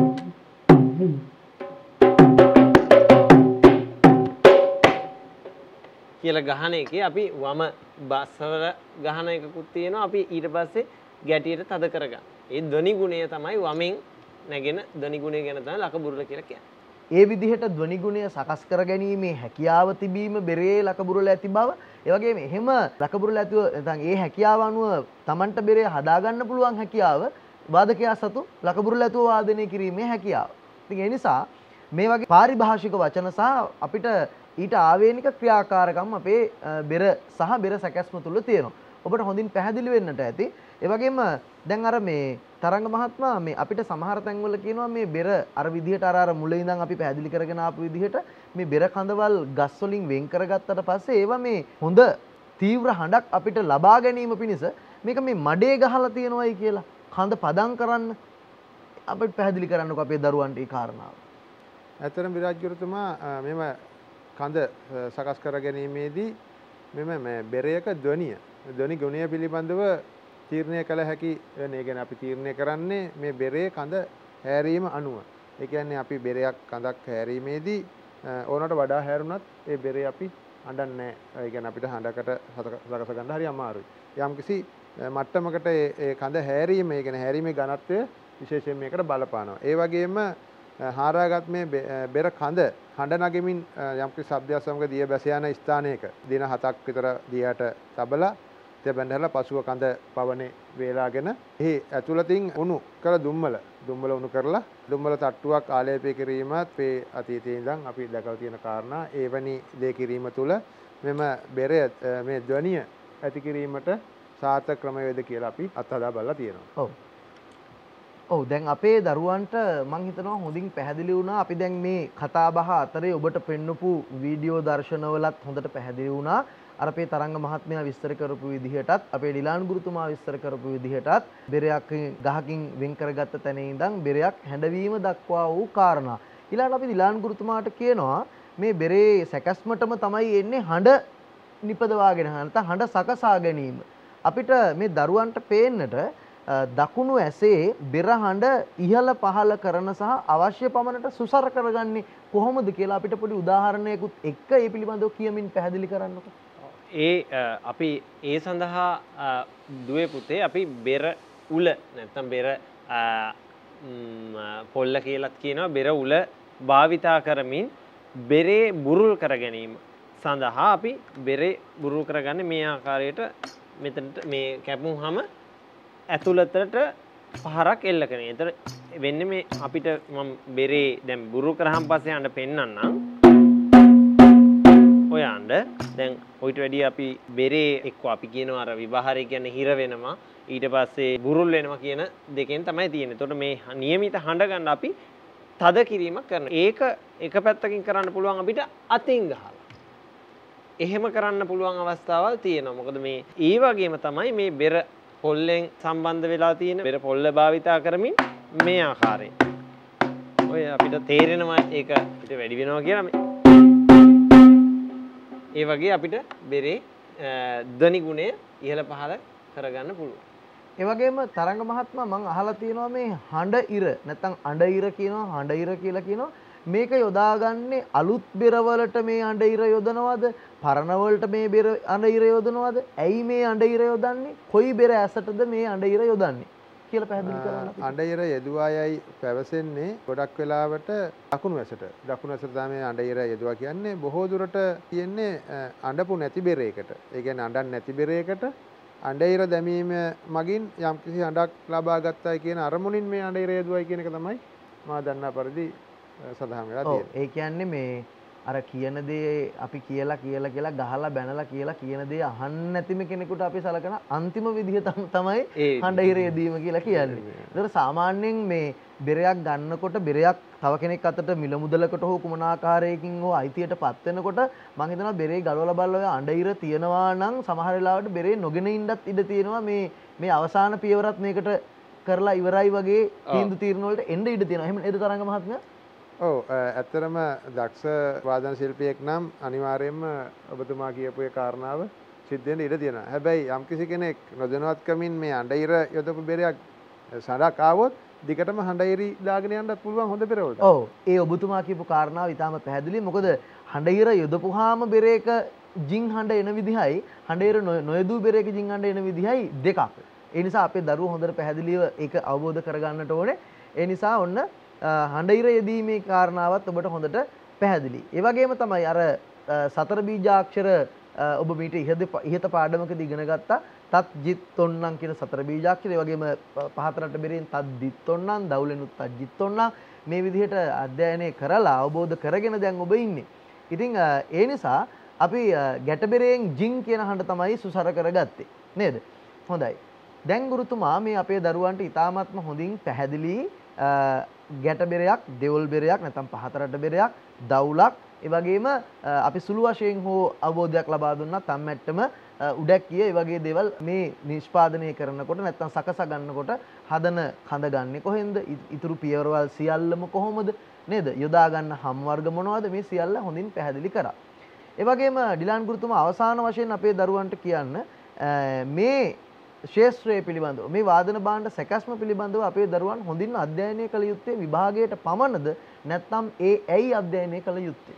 කියලා ගහන එකේ අපි වම බස්සවල ගහන එකකුත් තියෙනවා. අපි ඊට පස්සේ ගැටියට තද කරගන්න. ඒ ධ්වනි ගුණය තමයි වමෙන් නැගෙන ධ්වනි ගුණය ගැන තමයි ලකබුරුල කියලා කියන්නේ. ඒ විදිහට ධ්වනි ගුණය සකස් කර ගැනීමේ හැකියාව තිබීම බෙරේ ලකබුරුල ඇති බව, ඒ වගේම එහෙම ලකබුරුල ඇතිව නැත්නම් ඒ හැකියාව අනුව Tamanට බෙරේ හදාගන්න පුළුවන් හැකියාව වාදකයා සතු ලකබුරුල ඇතුව වාදනය කිරීමේ හැකියාව. ඉතින් ඒ නිසා මේ වගේ පාරිභාෂික වචන සහ අපිට ඊට ආවේනික ක්‍රියාකාරකම් අපේ බෙර සහ බෙර සැකැස්ම තුල තියෙනවා. ඔබට හොඳින් පැහැදිලි වෙන්නට ඇති. ඒ වගේම දැන් අර මේ තරංග මහත්මයා මේ අපිට සමහර තැන්වල කියනවා මේ බෙර අර විදිහට අර අර මුල ඉඳන් අපි පැහැදිලි කරගෙන ආපු විදිහට මේ බෙර කඳවල් ගස් වලින් වෙන් කරගත්තට පස්සේ ඒවා මේ හොඳ තීව්‍ර හඬක් අපිට ලබා ගැනීම පිණිස මේක මේ මඩේ ගහලා තියෙනවයි කියලා කඳ පදම් කරන්න අපිට පැහැදිලි කරන්නකෝ අපේ දරුවන්ට ඒ කාරණාව. ඇත්තටම විරාජ් ගුරුතුමා මෙම කඳ සකස් කර ගැනීමේදී මෙම මේ බෙරයක ධ්වනිය ධ්වනි ගුණය පිළිබඳව තීරණය කළ හැකි වෙන. ඒ කියන්නේ අපි තීරණය කරන්නේ මේ බෙරේ කඳ හැරීම අනුව. ඒ කියන්නේ අපි බෙරයක් කඳක් හැරීමේදී ඕනකට වඩා හැරුණත් ඒ බෙරේ අපි හඬන්නේ නැහැ. ඒ කියන්නේ අපිට හඬකට සකස ගන්න හරි අමාරුයි. යම්කිසි මට්ටමකට ඒ කඳ හැරීම, ඒ කියන්නේ හැරීමේ ඝනත්වය විශේෂයෙන් මේකට බලපානවා. ඒ වගේම හාරාගත් මේ බෙර කඳ හඬ නගෙමින් යම්කිසි ශබ්දයක් සමග දිය බැස යන ස්ථානයක දින හතක් විතර දියට තබලා තිය බැඳලා පසුව කඳ පවනේ වේලාගෙන එහි ඇතුළතින් උණු කළ දුම්මල දුම්මල උණු කරලා දුම්මල තට්ටුවක් ආලේපය කිරීමත් මේ අතීතයේ ඉඳන් අපි දැකලා තියෙන කාරණා. එවැනි දේ කිරීම තුළ මෙම බෙරය මේ ධ්වනිය ඇති කිරීමට සාර්ථක ක්‍රමවේද කියලා අපි අත්හදා බලලා තියෙනවා. ඔව්. ඔව් දැන් අපේ දරුවන්ට මම හිතනවා හොඳින් පැහැදිලි වුණා. අපි දැන් මේ කතා බහ අතරේ ඔබට පෙන්නපු වීඩියෝ දර්ශනවලත් හොඳට පැහැදිලි වුණා. අර අපේ තරංග මහත්මයා විස්තර කරපු විදිහටත් අපේ ඩිලාන් ගුරුතුමා විස්තර කරපු විදිහටත් බෙරයක් ගහකින් වෙන් කරගත්ත තැන ඉඳන් බෙරයක් හැඬවීම දක්වා වූ කාරණා. ඊළඟට අපි ඩිලාන් ගුරුතුමාට කියනවා මේ බෙරේ සැකස්මටම තමයි එන්නේ හඬ නිපදවාගෙන නැත්නම් හඬ සකසා ගැනීම. අපිට මේ දරුවන්ට පේන්නට දකුණු ඇසේ බෙර හඬ ඉහළ පහළ කරන සහ අවශ්‍ය පමණට සුසර කරගන්නේ කොහොමද කියලා අපිට පොඩි උදාහරණයකුත් එක්ක ඒ පිළිබඳව කියමින් පැහැදිලි කරන්නකෝ. ඒ අපි ඒ සඳහා දුවේ පුතේ අපි බෙර උල නැත්නම් බෙර පොල්ල කියලාත් කියනවා බෙර උල භාවිතා කරමින් බෙරේ බුරුල් කර ගැනීම සඳහා අපි බෙරේ බුරුල් කරගන්නේ මේ ආකාරයට මෙතනට මේ කැපුම්හම ඇතුළතට පහරක් එල්ල කරන. ඒතර වෙන්නේ මේ අපිට මම බෙරේ දැන් බුරුල් කරාන් පස්සේ යන්න පෙන්නන්නම්. ඔය යන්න දැන් ඔයිට වැඩිය අපි බෙරේ එක්ක අපි කියනවා අර විභාරය කියන්නේ හිර වෙනවා ඊට පස්සේ බුරුල් වෙනවා කියන දෙකෙන් තමයි තියෙන්නේ. එතකොට මේ નિયમિત හඬ ගන්න අපි තද කිරීමක් කරනවා. ඒක එක පැත්තකින් කරන්න පුළුවන් අපිට අතින් ගහලා. එහෙම කරන්න පුළුවන් අවස්ථාවල් තියෙනවා. මොකද මේ ඒ වගේම තමයි මේ බෙර පොල්ලෙන් සම්බන්ධ වෙලා තියෙන බෙර පොල්ල භාවිතා කරමින් මේ ආකාරයෙන්. ඔය අපිට තේරෙනවා ඒක අපිට වැඩි වෙනවා කියලා මේ ඒ වගේ අපිට බෙරේ ධ්වනි ගුණය ඉහළ පහළ කරගන්න පුළුවන්. ඒ වගේම තරංග මහත්මයා මම අහලා තියෙනවා මේ හඬ ඉර නැත්නම් අඬ ඉර කියනවා හඬ ඉර කියලා කියනවා. මේක යොදාගන්නේ අලුත් බෙරවලට මේ අඬ ඉර යොදනවද? පරණ වලට මේ බෙර අඬ ඉර යොදනවද? ඇයි මේ අඬ ඉර යොදන්නේ? කොයි බෙර ඇසටද මේ අඬ ඉර යොදන්නේ? කියලා පැහැදිලි කරන්න. අඬ ඉර යෙදුවායයි පැවසෙන්නේ ගොඩක් වෙලාවට දකුණු ඇසට. දකුණු ඇසට තමයි අඬ ඉර යෙදුවා කියන්නේ. බොහෝ දුරට තියෙන්නේ අඬපු නැති බෙරයකට. ඒ කියන්නේ අඬන් නැති බෙරයකට අඬ ඉර දැමීම මගින් යම්කිසි අඬක් ලබා ගත්තයි කියන අරමුණින් මේ අඬ ඉර යෙදුවයි කියන එක තමයි මා දන්නා පරිදි සඳහන් වෙලා තියෙන්නේ. ඒ කියන්නේ මේ අර කියන දේ අපි කියලා කියලා කියලා ගහලා බැනලා කියලා කියන දේ අහන්න නැතිම කෙනෙකුට අපි සලකන අන්තිම විදිහ තමයි හඬ ඉර යෙදීම කියලා කියන්නේ. ඒතර සාමාන්‍යයෙන් මේ බෙරයක් ගන්නකොට බෙරයක් තව කෙනෙක් අතට මිල මුදලකට හෝ කුමන ආකාරයකින් හෝ අයිතියටපත් වෙනකොට මම හිතනවා බෙරේ ගලවලා බලලා අඬ ඉර තියනවා නම් සමහර වෙලාවට බෙරේ නොගෙන ඉන්නත් ඉඩ තියෙනවා. මේ මේ අවසාන පියවරත් මේකට කරලා ඉවරයි වගේ තීන්දුව తీරන වලට එන්න ඉඩ තියෙනවා. එහෙම නේද තරංග මහත්මයා? ඔව් ඇත්තරම දක්ෂ වාදන ශිල්පියෙක් නම් අනිවාර්යයෙන්ම ඔබතුමා කියපු ඒ කාරණාව සිද්ධ වෙන්න ඉඩ තියෙනවා. හැබැයි යම්කිසි කෙනෙක් නොදැනුවත්කමින් මේ අඬ ඉර යොදපු බෙරයක් සඳක් ආවොත් දිගටම හඬයිරි දාගෙන යන්නත් පුළුවන් හොඳ පෙරවලට. ඔව් ඒ ඔබතුමා කියපු කාරණාව ඊටාම පැහැදිලි. මොකද හඬහිර යොදපුවාම බෙරේක ජින් හඬ එන විදිහයි හඬහිර නොයදූ බෙරේක ජින් හඬ එන විදිහයි දෙකක්. ඒ නිසා අපේ දරුවෝ හොඳට පැහැදිලිව ඒක අවබෝධ කරගන්නට ඕනේ. ඒ නිසා ඔන්න හඬහිර යෙදීමේ කාරණාවත් ඔබට හොඳට පැහැදිලි. ඒ වගේම තමයි අර සතර බීජාක්ෂර ඔබ මීට ඉහත පාඩමකදී ඉගෙන ගත්තා. තත් ජිත් තොන්නම් කියන සතර බීජාක්ෂර. ඒ වගේම පහතරට බෙරෙන් තත් දිත් තොන්නම් දවුලෙනුත් තත් ජිත් තොන්නම් මේ විදිහට අධ්‍යයනය කරලා අවබෝධ කරගෙන දැන් ඔබ ඉන්නේ. ඉතින් ඒ නිසා අපි ගැටබෙරෙන් ජින් කියන හඬ තමයි සුසර කරගත්තේ. නේද? හොඳයි. දැන් ගුරුතුමා මේ අපේ දරුවන්ට ඉතාමත්ම හොඳින් පැහැදිලි ගැටබෙරයක්, දෙවොල් බෙරයක් නැත්නම් පහතරට බෙරයක්, දවුලක්, ඒ වගේම අපි සුළු වශයෙන් හෝ අවබෝධයක් ලබා දුන්නා තම්මැට්ටම උඩැක්කිය ඒ වගේ දේවල් මේ නිෂ්පාදනය කරනකොට නැත්නම් සකස ගන්නකොට හදන කඳ ගන්නෙ කොහෙන්ද? ඉතුරු පියවරවල් සියල්ලම කොහොමද? නේද? යොදා ගන්න හම් වර්ග මොනවද? මේ සියල්ල හොඳින් පැහැදිලි කරා. ඒ වගේම ඩිලාන් ගුරුතුමා අවසාන වශයෙන් අපේ දරුවන්ට කියන්න මේ ශාස්ත්‍රය පිළිබඳව මේ වාදන භාණ්ඩ සැකැස්ම පිළිබඳව අපේ දරුවන් හොඳින් අධ්‍යයනය කළ යුත්තේ විභාගයට පමණද නැත්නම් ඒ ඇයි අධ්‍යයනය කළ යුත්තේ?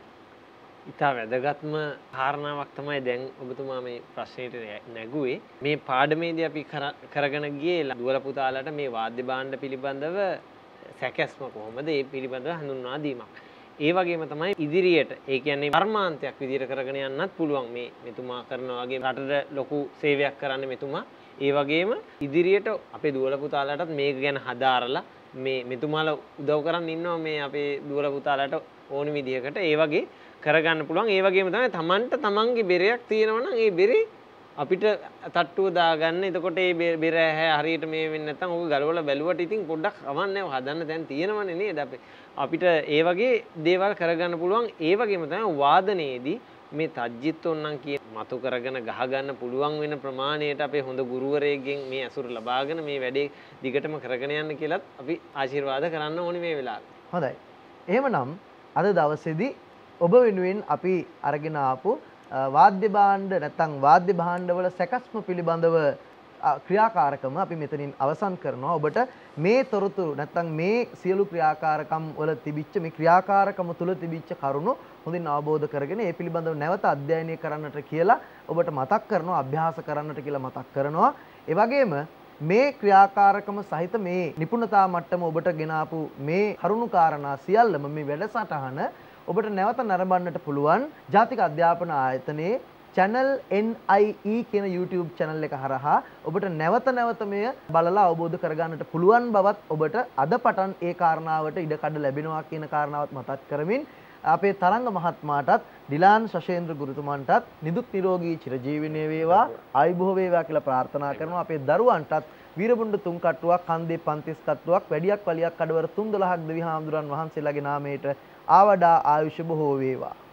ඉතා වැදගත්ම කාරණාවක් තමයි දැන් ඔබතුමා මේ ප්‍රශ්නෙට නැගුවේ. මේ පාඩමේදී අපි කරගෙන ගියේ දුවල පුතාලට මේ වාද්‍ය භාණ්ඩ පිළිබඳව සැකැස්ම කොහොමද ඒ පිළිබඳව හඳුන්වා දීමක්. ඒ වගේම තමයි ඉදිරියට ඒ කියන්නේ කර්මාන්තයක් විදිහට කරගෙන යන්නත් පුළුවන් මේ මෙතුමා කරනවා වගේ රටට ලොකු සේවයක් කරන්න මෙතුමා. ඒ වගේම ඉදිරියට අපේ දුවල පුතාලටත් මේක ගැන හදාරලා මේ මෙතුමාලා උදව් කරන් ඉන්නවා මේ අපේ දුවල පුතාලට ඕන විදිහකට ඒ වගේ කරගන්න පුළුවන්. ඒ වගේම තමයි Tamanට Tamanගේ බෙරයක් තියෙනවා නම් ඒ බෙරේ අපිට තට්ටුව දාගන්න. එතකොට මේ බෙර ඇහැ හරියට මේ වෙන්නේ නැත්නම් ඔක ගලවලා බැලුවට ඉතින් පොඩ්ඩක් අවන්නේ හදන්න දැන් තියෙනවනේ නේද අපි අපිට ඒ වගේ දේවල් කරගන්න පුළුවන්. ඒ වගේම තමයි වාදනයේදී මේ තජ්ජිත් ඔන්නම් කියන මතු කරගෙන ගහ ගන්න පුළුවන් වෙන ප්‍රමාණයට අපේ හොඳ ගුරුවරයෙක්ගෙන් මේ අසුර ලබාගෙන මේ වැඩේ දිගටම කරගෙන යන්න කියලාත් අපි ආශිර්වාද කරන්න ඕනේ මේ වෙලාවේ. හොඳයි. එහෙමනම් අද දවසේදී ඔබ වෙනුවෙන් අපි අරගෙන ආපු වාද්‍ය භාණ්ඩ නැත්නම් වාද්‍ය භාණ්ඩවල සැකස්ම පිළිබඳව ක්‍රියාකාරකම අපි මෙතනින් අවසන් කරනවා. ඔබට මේ තොරතුරු නැත්නම් මේ සියලු ක්‍රියාකාරකම් වල තිබිච්ච මේ ක්‍රියාකාරකම තුල තිබිච්ච කරුණු හොඳින් අවබෝධ කරගෙන ඒ පිළිබඳව නැවත අධ්‍යයනය කරන්නට කියලා ඔබට මතක් කරනවා, අභ්‍යාස කරන්නට කියලා මතක් කරනවා. ඒ වගේම මේ ක්‍රියාකාරකම සහිත මේ නිපුණතා මට්ටම ඔබට ගෙන ආපු මේ කරුණු කාරණා සියල්ලම මේ වැඩසටහන ඔබට නැවත නරඹන්නට පුළුවන් ජාතික අධ්‍යාපන ආයතනයේ channel N I E කියන YouTube channel එක හරහා ඔබට නැවත නැවත මෙය බලලා අවබෝධ කරගන්නට පුළුවන් බවත් ඔබට අද පටන් ඒ කාරණාවට ඉඩකඩ ලැබෙනවා කියන කාරණාවත් මතක් කරමින් අපේ තරංග මහත්මයාටත් ඩිලාන් ශෂේන්ද්‍ර ගුරුතුමන්ටත් නිදුක් නිරෝගී චිරජීවනයේ වේවා ආයුබෝව වේවා කියලා ප්‍රාර්ථනා කරනවා. අපේ දරුවන්ටත් වීරබුණ්ඩ තුන් කට්ටුවක් කන්දේ පන්තිස් කට්ටුවක් වැඩියක් වලියක් කඩවර තුන් දොළහක් දෙවි හාමුදුරන් වහන්සේලාගේ නාමයට ආවඩා ආයුෂ බොහෝ වේවා.